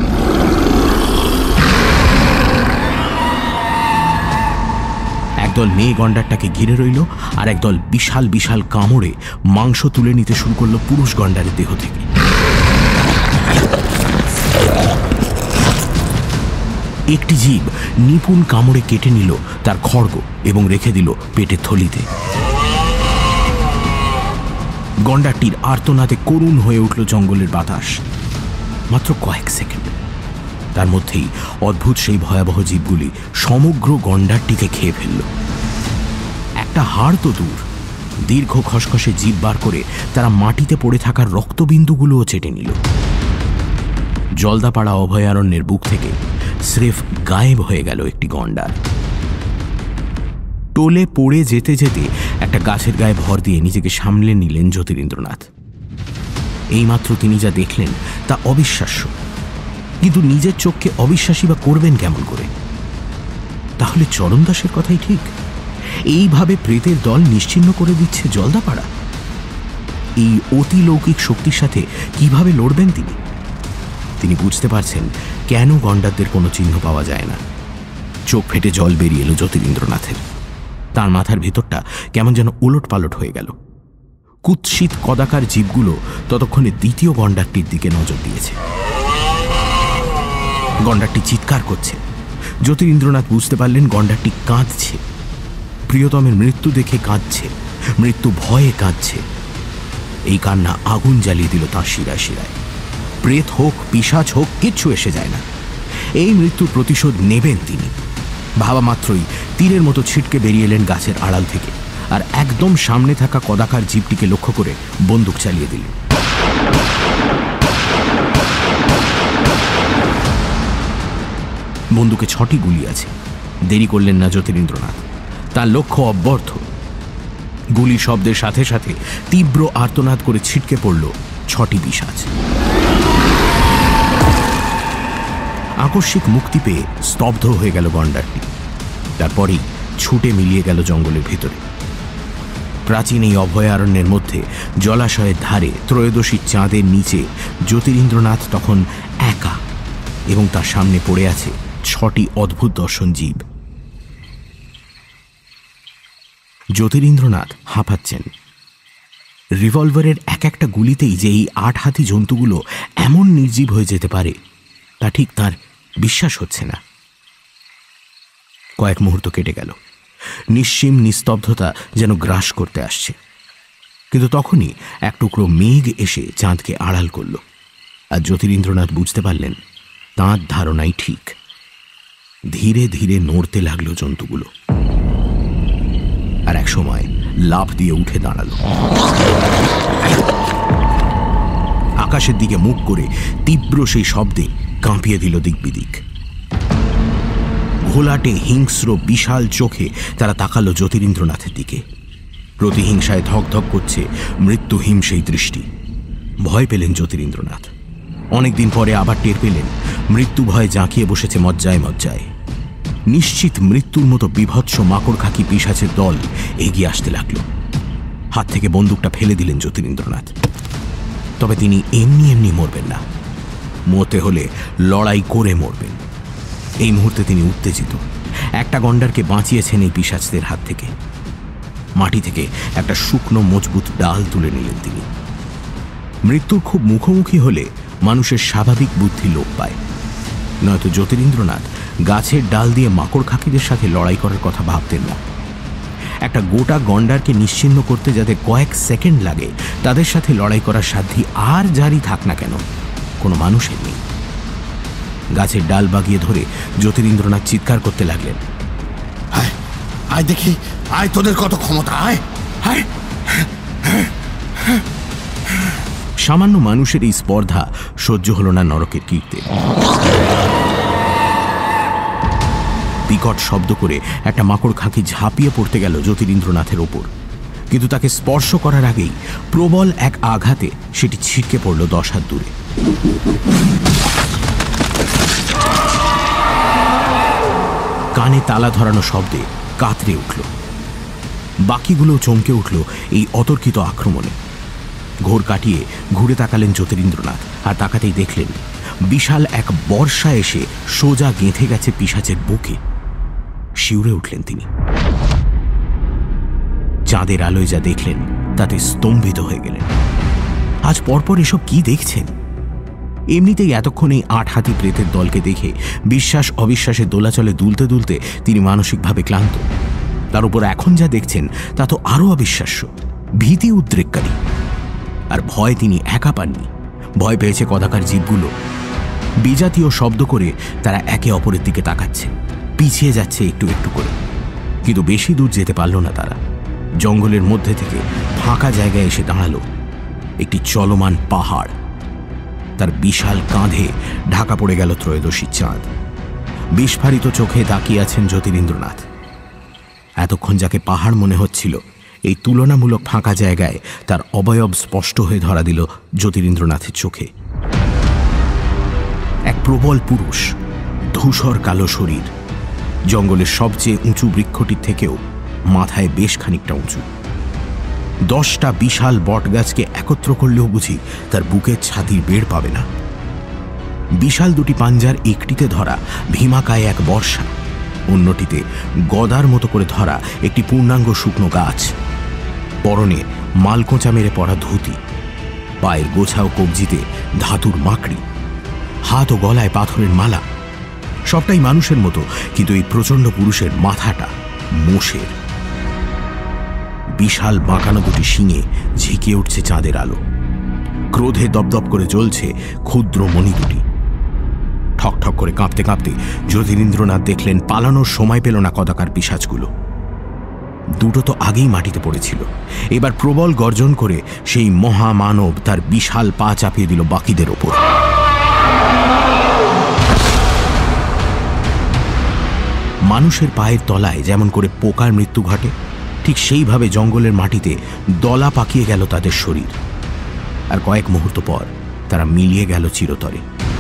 একদল মেয়ে গন্ডারটাকে ঘিরে রইল, আর একদল বিশাল বিশাল কামড়ে মাংস তুলে নিতে শুরু করলো পুরুষ গন্ডারের দেহ থেকে। একটি জীব নিপুণ কামড়ে কেটে নিল তার খড়গ এবং রেখে দিল পেটের থলিতে। গন্ডারটির আর্তনাদে করুণ হয়ে উঠল জঙ্গলের বাতাস। মাত্র কয়েক সেকেন্ড, তার মধ্যেই অদ্ভুত সেই ভয়াবহ জীবগুলি সমগ্র গন্ডারটিকে খেয়ে ফেলল। একটা হাড় তো দূর, দীর্ঘ খসখসে জীব বার করে তারা মাটিতে পড়ে থাকার রক্তবিন্দুগুলোও চেটে নিল। জলদাপাড়া অভয়ারণ্যের বুক থেকে স্রেফ গায়েব হয়ে গেল একটি গন্ডার। টোলে পড়ে যেতে যেতে একটা গাছের গায়ে ভর দিয়ে নিজেকে সামলে নিলেন জ্যোতিরিন্দ্রনাথ। এইমাত্র তিনি যা দেখলেন তা অবিশ্বাস্য, কিন্তু নিজের চোখকে অবিশ্বাসী বা করবেন কেমন করে? তাহলে চরণ দাসের কথাই ঠিক, এইভাবে প্রেতের দল নিশ্চিহ্ন করে দিচ্ছে জলদাপাড়া। এই অতিলৌকিক শক্তির সাথে কিভাবে লড়বেন তিনি? তিনি বুঝতে পারছেন কেন গন্ডারদের কোনো চিহ্ন পাওয়া যায় না। চোখ ফেটে জল বেরিয়ে এলো জ্যোতিরিন্দ্রনাথের। তার মাথার ভেতরটা কেমন যেন ওলট পালট হয়ে গেল। কুৎসিত কদাকার জীবগুলো ততক্ষণে দ্বিতীয় গন্ডারটির দিকে নজর দিয়েছে। গন্ডারটি চিৎকার করছে। জ্যোতিরিন্দ্রনাথ বুঝতে পারলেন গন্ডারটি কাঁদছে, প্রিয়তমের মৃত্যু দেখে কাঁদছে, মৃত্যু ভয়ে কাঁদছে। এই কান্না আগুন জ্বালিয়ে দিল তাঁর শিরায় শিরায়। প্রেত হোক, পিশাচ হোক, কিচ্ছু এসে যায় না। এই মৃত্যুর প্রতিশোধ নেবেন তিনি। ভাবা মাত্রই তীরের মতো ছিটকে বেরিয়ে এলেন গাছের আড়াল থেকে, আর একদম সামনে থাকা কদাকার জীবটিকে লক্ষ্য করে বন্দুক চালিয়ে দিলেন। বন্দুকে ছটি গুলি আছে। দেরি করলেন না জ্যোতিরিন্দ্রনাথ, তার লক্ষ্য অব্যর্থ। গুলি শব্দের সাথে সাথে তীব্র আর্তনাদ করে ছিটকে পড়ল ছটি পিশাচ। আকস্মিক মুক্তি পেয়ে স্তব্ধ হয়ে গেল গন্ডারটি। তারপরেই ছুটে মিলিয়ে গেল জঙ্গলের ভেতরে। প্রাচীন এই অভয়ারণ্যের মধ্যে জলাশয়ের ধারে ত্রয়োদশী চাঁদের নিচে জ্যোতিরিন্দ্রনাথ তখন একা, এবং তার সামনে পড়ে আছে ছটি অদ্ভুত দর্শন জীব। জ্যোতিরিন্দ্রনাথ হাঁপাচ্ছেন। রিভলভারের এক একটা গুলিতেই যে এই আট হাতি জন্তুগুলো এমন নির্জীব হয়ে যেতে পারে তা ঠিক তার বিশ্বাস হচ্ছে না। কয়েক মুহূর্ত কেটে গেল। নিশ্চিম নিস্তব্ধতা যেন গ্রাস করতে আসছে। কিন্তু তখনই এক টুকরো মেঘ এসে চাঁদকে আড়াল করল, আর জ্যোতিরিন্দ্রনাথ বুঝতে পারলেন তাঁর ধারণাই ঠিক। ধীরে ধীরে নড়তে লাগলো জন্তুগুলো, আর এক সময় লাফ দিয়ে উঠে দাঁড়ালো। আকাশের দিকে মুখ করে তীব্র সেই শব্দে কাঁপিয়ে দিল দিকবিদিক। ঘোলাটে হিংস্র বিশাল চোখে তারা তাকালো জ্যোতিরিন্দ্রনাথের দিকে। প্রতিহিংসায় ধকধক করছে মৃত্যুহীন সেই দৃষ্টি। ভয় পেলেন জ্যোতিরিন্দ্রনাথ। অনেকদিন পরে আবার টের পেলেন মৃত্যু ভয়ে জাঁকিয়ে বসেছে মজ্জায় মজ্জায়। নিশ্চিত মৃত্যুর মতো বিভৎস মাকড় খাকি পিশাচের দল এগিয়ে আসতে লাগলো। হাত থেকে বন্দুকটা ফেলে দিলেন জ্যোতিরিন্দ্রনাথ। তবে তিনি এমনি এমনি মরবেন না, মরতে হলে লড়াই করে মরবেন। এই মুহূর্তে তিনি উত্তেজিত। একটা গন্ডারকে বাঁচিয়েছেন এই পিশাচদের হাত থেকে। মাটি থেকে একটা শুকনো মজবুত ডাল তুলে নিলেন তিনি। মৃত্যুর খুব মুখোমুখি হলে মানুষের স্বাভাবিক বুদ্ধি লোপ পায়, নয়তো জ্যোতিরিন্দ্রনাথ গাছের ডাল দিয়ে মাকড় খাকিদের সাথে লড়াই করার কথা ভাবতেন না। একটা গোটা গন্ডারকে নিশ্চিহ্ন করতে যাদের কয়েক সেকেন্ড লাগে, তাদের সাথে লড়াই করার সাধ্যি আর জারি থাক না কেন কোনো মানুষের নেই। গাছের ডাল বাগিয়ে ধরে জ্যোতিরিন্দ্রনাথ চিৎকার করতে লাগলেন, আয় আয় দেখি, আয় তোদের কত ক্ষমতা, আয় আয়। সামান্য মানুষের এই স্পর্ধা সহ্য হল না নরকের কীর্তে। বিকট শব্দ করে একটা মাকড় খাকি ঝাঁপিয়ে পড়তে গেল জ্যোতিরিন্দ্রনাথের ওপর, কিন্তু তাকে স্পর্শ করার আগেই প্রবল এক আঘাতে সেটি ছিটকে পড়ল দশ হাত দূরে। কানে তালা ধরানো শব্দে কাতরে উঠল। বাকিগুলো চমকে উঠল এই অতর্কিত আক্রমণে। ঘোর কাটিয়ে ঘুরে তাকালেন জ্যোতিরিন্দ্রনাথ, আর তাকাতেই দেখলেন বিশাল এক বর্ষা এসে সোজা গেঁথে গেছে পিশাচের বুকে। শিউরে উঠলেন তিনি। চাঁদের আলোয় যা দেখলেন তাতে স্তম্ভিত হয়ে গেলেন। আজ পরপর এসব কি দেখছেন? এমনিতেই এতক্ষণ এই আট হাতি প্রেতের দলকে দেখে বিশ্বাস অবিশ্বাসের দোলাচলে দুলতে দুলতে তিনি মানসিকভাবে ক্লান্ত। তার উপর এখন যা দেখছেন তা তো আরো অবিশ্বাস্য, ভীতি উদ্রেককারী। আর ভয় তিনি একা পাননি, ভয় পেয়েছে কদাকার জীবগুলো। বিজাতীয় শব্দ করে তারা একে অপরের দিকে তাকাচ্ছে, পিছিয়ে যাচ্ছে একটু একটু করে। কিন্তু বেশি দূর যেতে পারল না তারা। জঙ্গলের মধ্যে থেকে ফাঁকা জায়গায় এসে দাঁড়ালো একটি চলমান পাহাড়। তার বিশাল কাঁধে ঢাকা পড়ে গেল ত্রয়োদশী চাঁদ। বিস্ফারিত চোখে তাকিয়ে আছেন জ্যোতিরিন্দ্রনাথ। এতক্ষণ যাকে পাহাড় মনে হচ্ছিল, এই তুলনামূলক ফাঁকা জায়গায় তার অবয়ব স্পষ্ট হয়ে ধরা দিল জ্যোতিরিন্দ্রনাথের চোখে। এক প্রবল পুরুষ, ধূসর কালো শরীর, জঙ্গলের সবচেয়ে উঁচু বৃক্ষটির থেকেও মাথায় বেশ খানিকটা উঁচু। দশটা বিশাল বটগাছকে একত্র করলেও বুঝি তার বুকের ছাতির বেড় পাবে না। বিশাল দুটি পাঞ্জার একটিতে ধরা ভীমাকায় এক বর্ষা, অন্যটিতে গদার মতো করে ধরা একটি পূর্ণাঙ্গ শুকনো গাছ। পরনে মালকোঁচা মেরে পড়া ধুতি, পায়ের গোছা ও কবজিতে ধাতুর মাকড়ি, হাত ও গলায় পাথরের মালা। সবটাই মানুষের মতো, কিন্তু এই প্রচণ্ড পুরুষের মাথাটা মোষের। বিশাল বাঁকানো দুটি শিঙে ঝিঁকিয়ে উঠছে চাঁদের আলো। ক্রোধে দপদপ করে জ্বলছে ক্ষুদ্র মণি দুটি। ঠক ঠক করে কাঁপতে কাঁপতে জ্যোতিরিন্দ্রনাথ দেখলেন পালানোর সময় পেল না কদাকার পিশাচগুলো। দুটো তো আগেই মাটিতে পড়েছিল, এবার প্রবল গর্জন করে সেই মহামানব তার বিশাল পা চাপিয়ে দিল বাকিদের ওপর। মানুষের পায়ের তলায় যেমন করে পোকার মৃত্যু ঘটে, ঠিক সেইভাবে জঙ্গলের মাটিতে দলা পাকিয়ে গেল তাদের শরীর। আর কয়েক মুহূর্ত পর তারা মিলিয়ে গেল চিরতরে।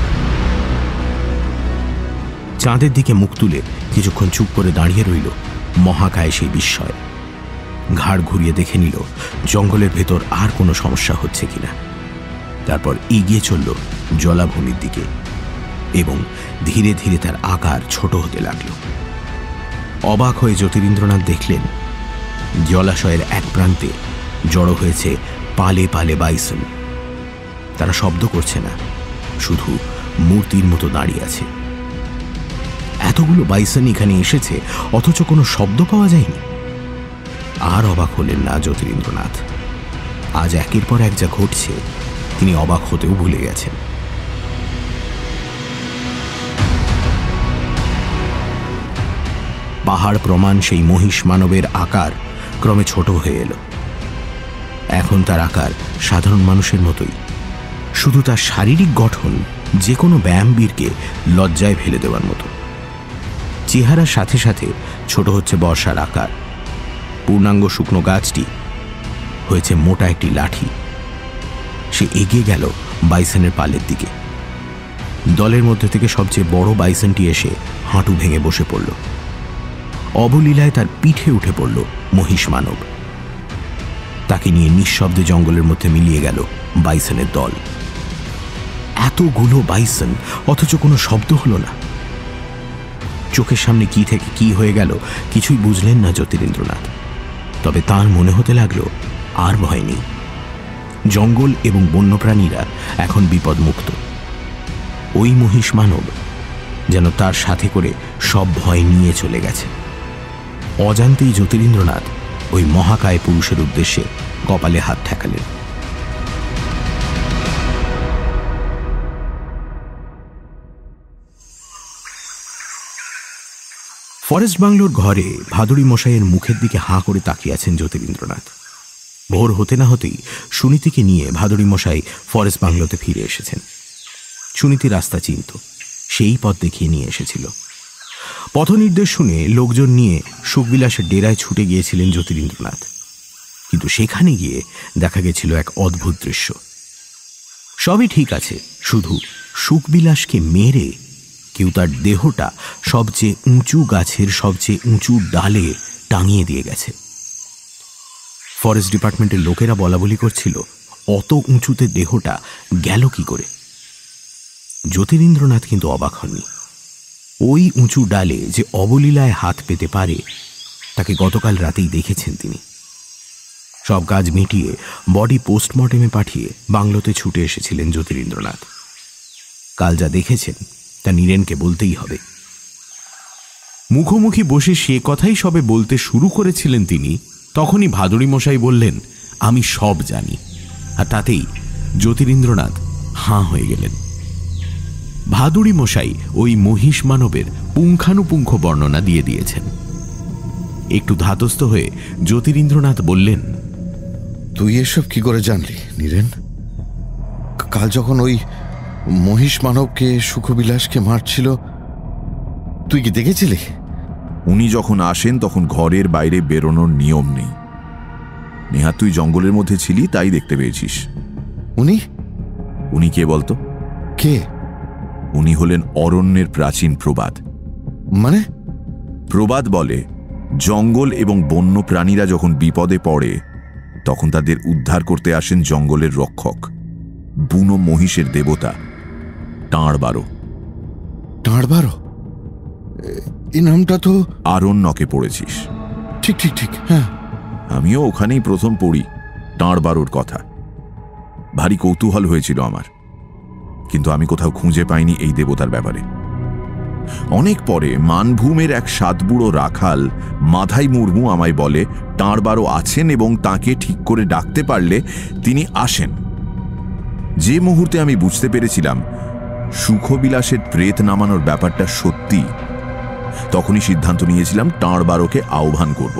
চাঁদের দিকে মুখ তুলে কিছুক্ষণ চুপ করে দাঁড়িয়ে রইল মহাকায় সেই বিস্ময়। ঘাড় ঘুরিয়ে দেখে নিল জঙ্গলের ভেতর আর কোনো সমস্যা হচ্ছে কিনা। তারপর এগিয়ে চলল জলাভূমির দিকে এবং ধীরে ধীরে তার আকার ছোট হতে লাগল। অবাক হয়ে জ্যোতিরিন্দ্রনাথ দেখলেন জলাশয়ের এক প্রান্তে জড়ো হয়েছে পালে পালে বাইসন। তারা শব্দ করছে না, শুধু মূর্তির মতো দাঁড়িয়ে আছে। এতগুলো বাইসন এখানে এসেছে, অথচ কোনো শব্দ পাওয়া যায়নি। আর অবাক হলেন না জ্যোতিরিন্দ্রনাথ। আজ একের পর এক যা ঘটছে তিনি অবাক হতেও ভুলে গেছেন। পাহাড় প্রমাণ সেই মহিষ মানবের আকার ক্রমে ছোট হয়ে এলো। এখন তার আকার সাধারণ মানুষের মতোই, শুধু তার শারীরিক গঠন যে কোনো ব্যায়ামবীরকে লজ্জায় ফেলে দেওয়ার মতো। চেহারার সাথে সাথে ছোট হচ্ছে বর্ষার আকার। পূর্ণাঙ্গ শুকনো গাছটি হয়েছে মোটা একটি লাঠি। সে এগিয়ে গেল বাইসনের পালের দিকে। দলের মধ্যে থেকে সবচেয়ে বড় বাইসনটি এসে হাঁটু ভেঙে বসে পড়ল। অবলীলায় তার পিঠে উঠে পড়ল মহিষ মানব। তাকে নিয়ে নিঃশব্দে জঙ্গলের মধ্যে মিলিয়ে গেল বাইসনের দল। এতগুলো বাইসন, অথচ কোনো শব্দ হলো না। চোখের সামনে কি থেকে কি হয়ে গেল কিছুই বুঝলেন না জ্যোতিরিন্দ্রনাথ। তবে তার মনে হতে লাগলো আর ভয় নেই। জঙ্গল এবং বন্যপ্রাণীরা এখন বিপদমুক্ত। ওই মহিষ মানব যেন তার সাথে করে সব ভয় নিয়ে চলে গেছে। অজান্তেই জ্যোতিরিন্দ্রনাথ ওই মহাকায় পুরুষের উদ্দেশ্যে কপালে হাত ঠেকালেন। ফরেস্ট বাংলোর ঘরে ভাদুড়ি মশাইয়ের মুখের দিকে হাঁ করে তাকিয়ে আছেন জ্যোতিরিন্দ্রনাথ। ভোর হতে না হতেই সুনীতিকে নিয়ে ভাদুড়ি মশাই ফরেস্ট বাংলোতে ফিরে এসেছেন। সুনীতি রাস্তা চিনত, সেই পথ দেখিয়ে নিয়ে এসেছিল। পথনির্দেশ শুনে লোকজন নিয়ে সুখবিলাসের ডেরায় ছুটে গিয়েছিলেন জ্যোতিরিন্দ্রনাথ। কিন্তু সেখানে গিয়ে দেখা গেছিল এক অদ্ভুত দৃশ্য। সবই ঠিক আছে, শুধু সুখবিলাসকে মেরে কেউ তার দেহটা সবচেয়ে উঁচু গাছের সবচেয়ে উঁচু ডালে টাঙিয়ে দিয়ে গেছে। ফরেস্ট ডিপার্টমেন্টের লোকেরা বলা বলি করছিল, অত উঁচুতে দেহটা গেল কি করে। জ্যোতিরিন্দ্রনাথ কিন্তু অবাক হননি। ওই উঁচু ডালে যে অবলীলায় হাত পেতে পারে তাকে গতকাল রাতেই দেখেছেন তিনি। সব কাজ মিটিয়ে বডি পোস্টমর্টেমে পাঠিয়ে বাংলোতে ছুটে এসেছিলেন জ্যোতিরিন্দ্রনাথ। কাল যা দেখেছেন তা নীরেনকে বলতেই হবে। মুখোমুখি বসে সে কথাই সবে বলতে শুরু করেছিলেন তিনি, তখনই ভাদুড়ি মশাই বললেন, আমি সব জানি। আর তাতেই জ্যোতিরিন্দ্রনাথ হাঁ হয়ে গেলেন। ভাদুড়ি মশাই ওই মহিষ মানবের পুঙ্খানুপুঙ্খ বর্ণনা দিয়ে দিয়েছেন। একটু ধাতস্থ হয়ে জ্যোতিরিন্দ্রনাথ বললেন, তুই এসব কি করে জানলি নীরেন? কাল যখন ওই মহিষ মানবকে সুখবিলাসকে মারছিল তুই কি দেখেছিলি? উনি যখন আসেন তখন ঘরের বাইরে বেরোনোর নিয়ম নেই। নেহা, তুই জঙ্গলের মধ্যে ছিলি তাই দেখতে পেয়েছিস। উনি উনি কে বলতো? কে? উনি হলেন অরণ্যের প্রাচীন প্রবাদ। মানে? প্রবাদ বলে, জঙ্গল এবং বন্য প্রাণীরা যখন বিপদে পড়ে তখন তাদের উদ্ধার করতে আসেন জঙ্গলের রক্ষক, বুনো মহিষের দেবতা টাঁড়বারো। টাঁড়বারো? এই নামটা তো আরণ্যকে পড়েছিস। ঠিক ঠিক ঠিক, হ্যাঁ। আমিও ওখানেই প্রথম পড়ি টাঁড়বারোর কথা। ভারী কৌতূহল হয়েছিল আমার, কিন্তু আমি কোথাও খুঁজে পাইনি এই দেবতার ব্যাপারে। অনেক পরে মানভূমের এক সাতবুড়ো রাখাল মাধাই মুর্মু আমায় বলে, টাঁড়বারো আছেন এবং তাকে ঠিক করে ডাকতে পারলে তিনি আসেন। যে মুহূর্তে আমি বুঝতে পেরেছিলাম সুখবিলাসের প্রেত নামানোর ব্যাপারটা সত্যি, তখনই সিদ্ধান্ত নিয়েছিলাম টাঁড়বারোকে আহ্বান করব।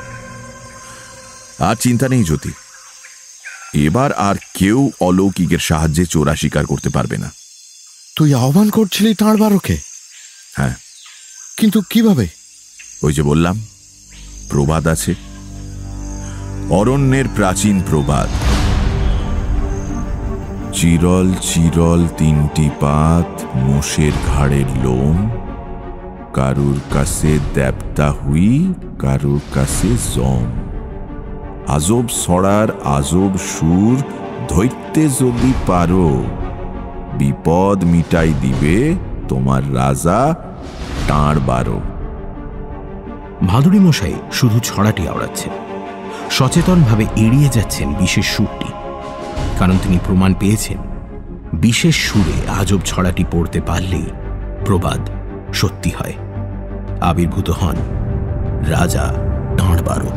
আর চিন্তা নেই জ্যোতি, এবার আর কেউ অলৌকিকের সাহায্যে চোরা শিকার করতে পারবে না। তুই আহ্বান করছিলি টাঁড়বারোকে? হ্যাঁ। কিন্তু কিভাবে? ওই যে বললাম, প্রবাদ আছে, অরণ্যের প্রাচীন প্রবাদ। চিরল চিরল তিনটি পাত, মোষের ঘাড়ের লোম, কারুর কাছে দেবতা হুই, কারুর কাছে জম, আজব সড়ার আজব সুর, ধৈর্যে যদি পারো, বিপদ মিটাই দিবে তোমার রাজা টাঁড়বারো। ভাদুড়ি মশাই শুধু ছড়াটি আওড়াচ্ছেন, সচেতনভাবে এড়িয়ে যাচ্ছেন বিশেষ সুরটি। কারণ তিনি প্রমাণ পেয়েছেন, বিশেষ সুরে আজব ছড়াটি পড়তে পারলেই প্রবাদ সত্যি হয়। আবির্ভূত হন রাজা টাঁড়বারো।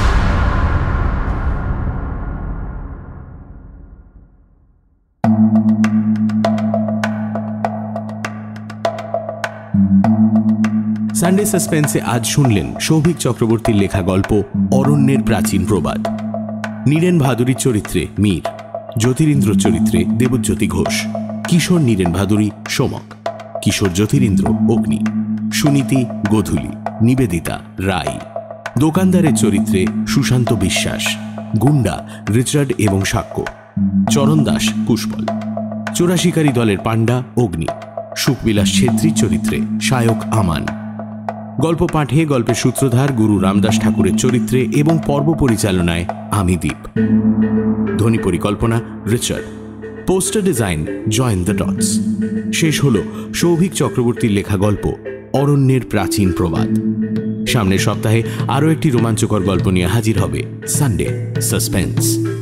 সানডে সাসপেন্সে আজ শুনলেন সৌভিক চক্রবর্তীর লেখা গল্প অরণ্যের প্রাচীন প্রবাদ। নীরেন ভাদুরীর চরিত্রে মীর, জ্যোতিরিন্দ্র চরিত্রে দেবজ্যোতি ঘোষ, কিশোর নীরেন ভাদুরী সোমক, কিশোর জ্যোতিরিন্দ্র অগ্নি, সুনীতি গোধূলি, নিবেদিতা রাই, দোকানদারের চরিত্রে সুশান্ত বিশ্বাস, গুন্ডা রিচার্ড এবং সাক্ষ্য, চরণ দাস পুষ্পল, চোরাশিকারী দলের পাণ্ডা অগ্নি, সুখবিলাস ছেত্রীর চরিত্রে শায়ক আমান। গল্প পাঠে গল্পের সূত্রধার গুরু রামদাস ঠাকুরের চরিত্রে এবং পর্ব পরিচালনায় আমি দীপ। ধ্বনি পরিকল্পনা Richard, poster design join the dots. শেষ হল সৌভিক চক্রবর্তীর লেখা গল্প অরণ্যের প্রাচীন প্রবাদ। সামনের সপ্তাহে আরও একটি রোমাঞ্চকর গল্প নিয়ে হাজির হবে সানডে সাসপেন্স।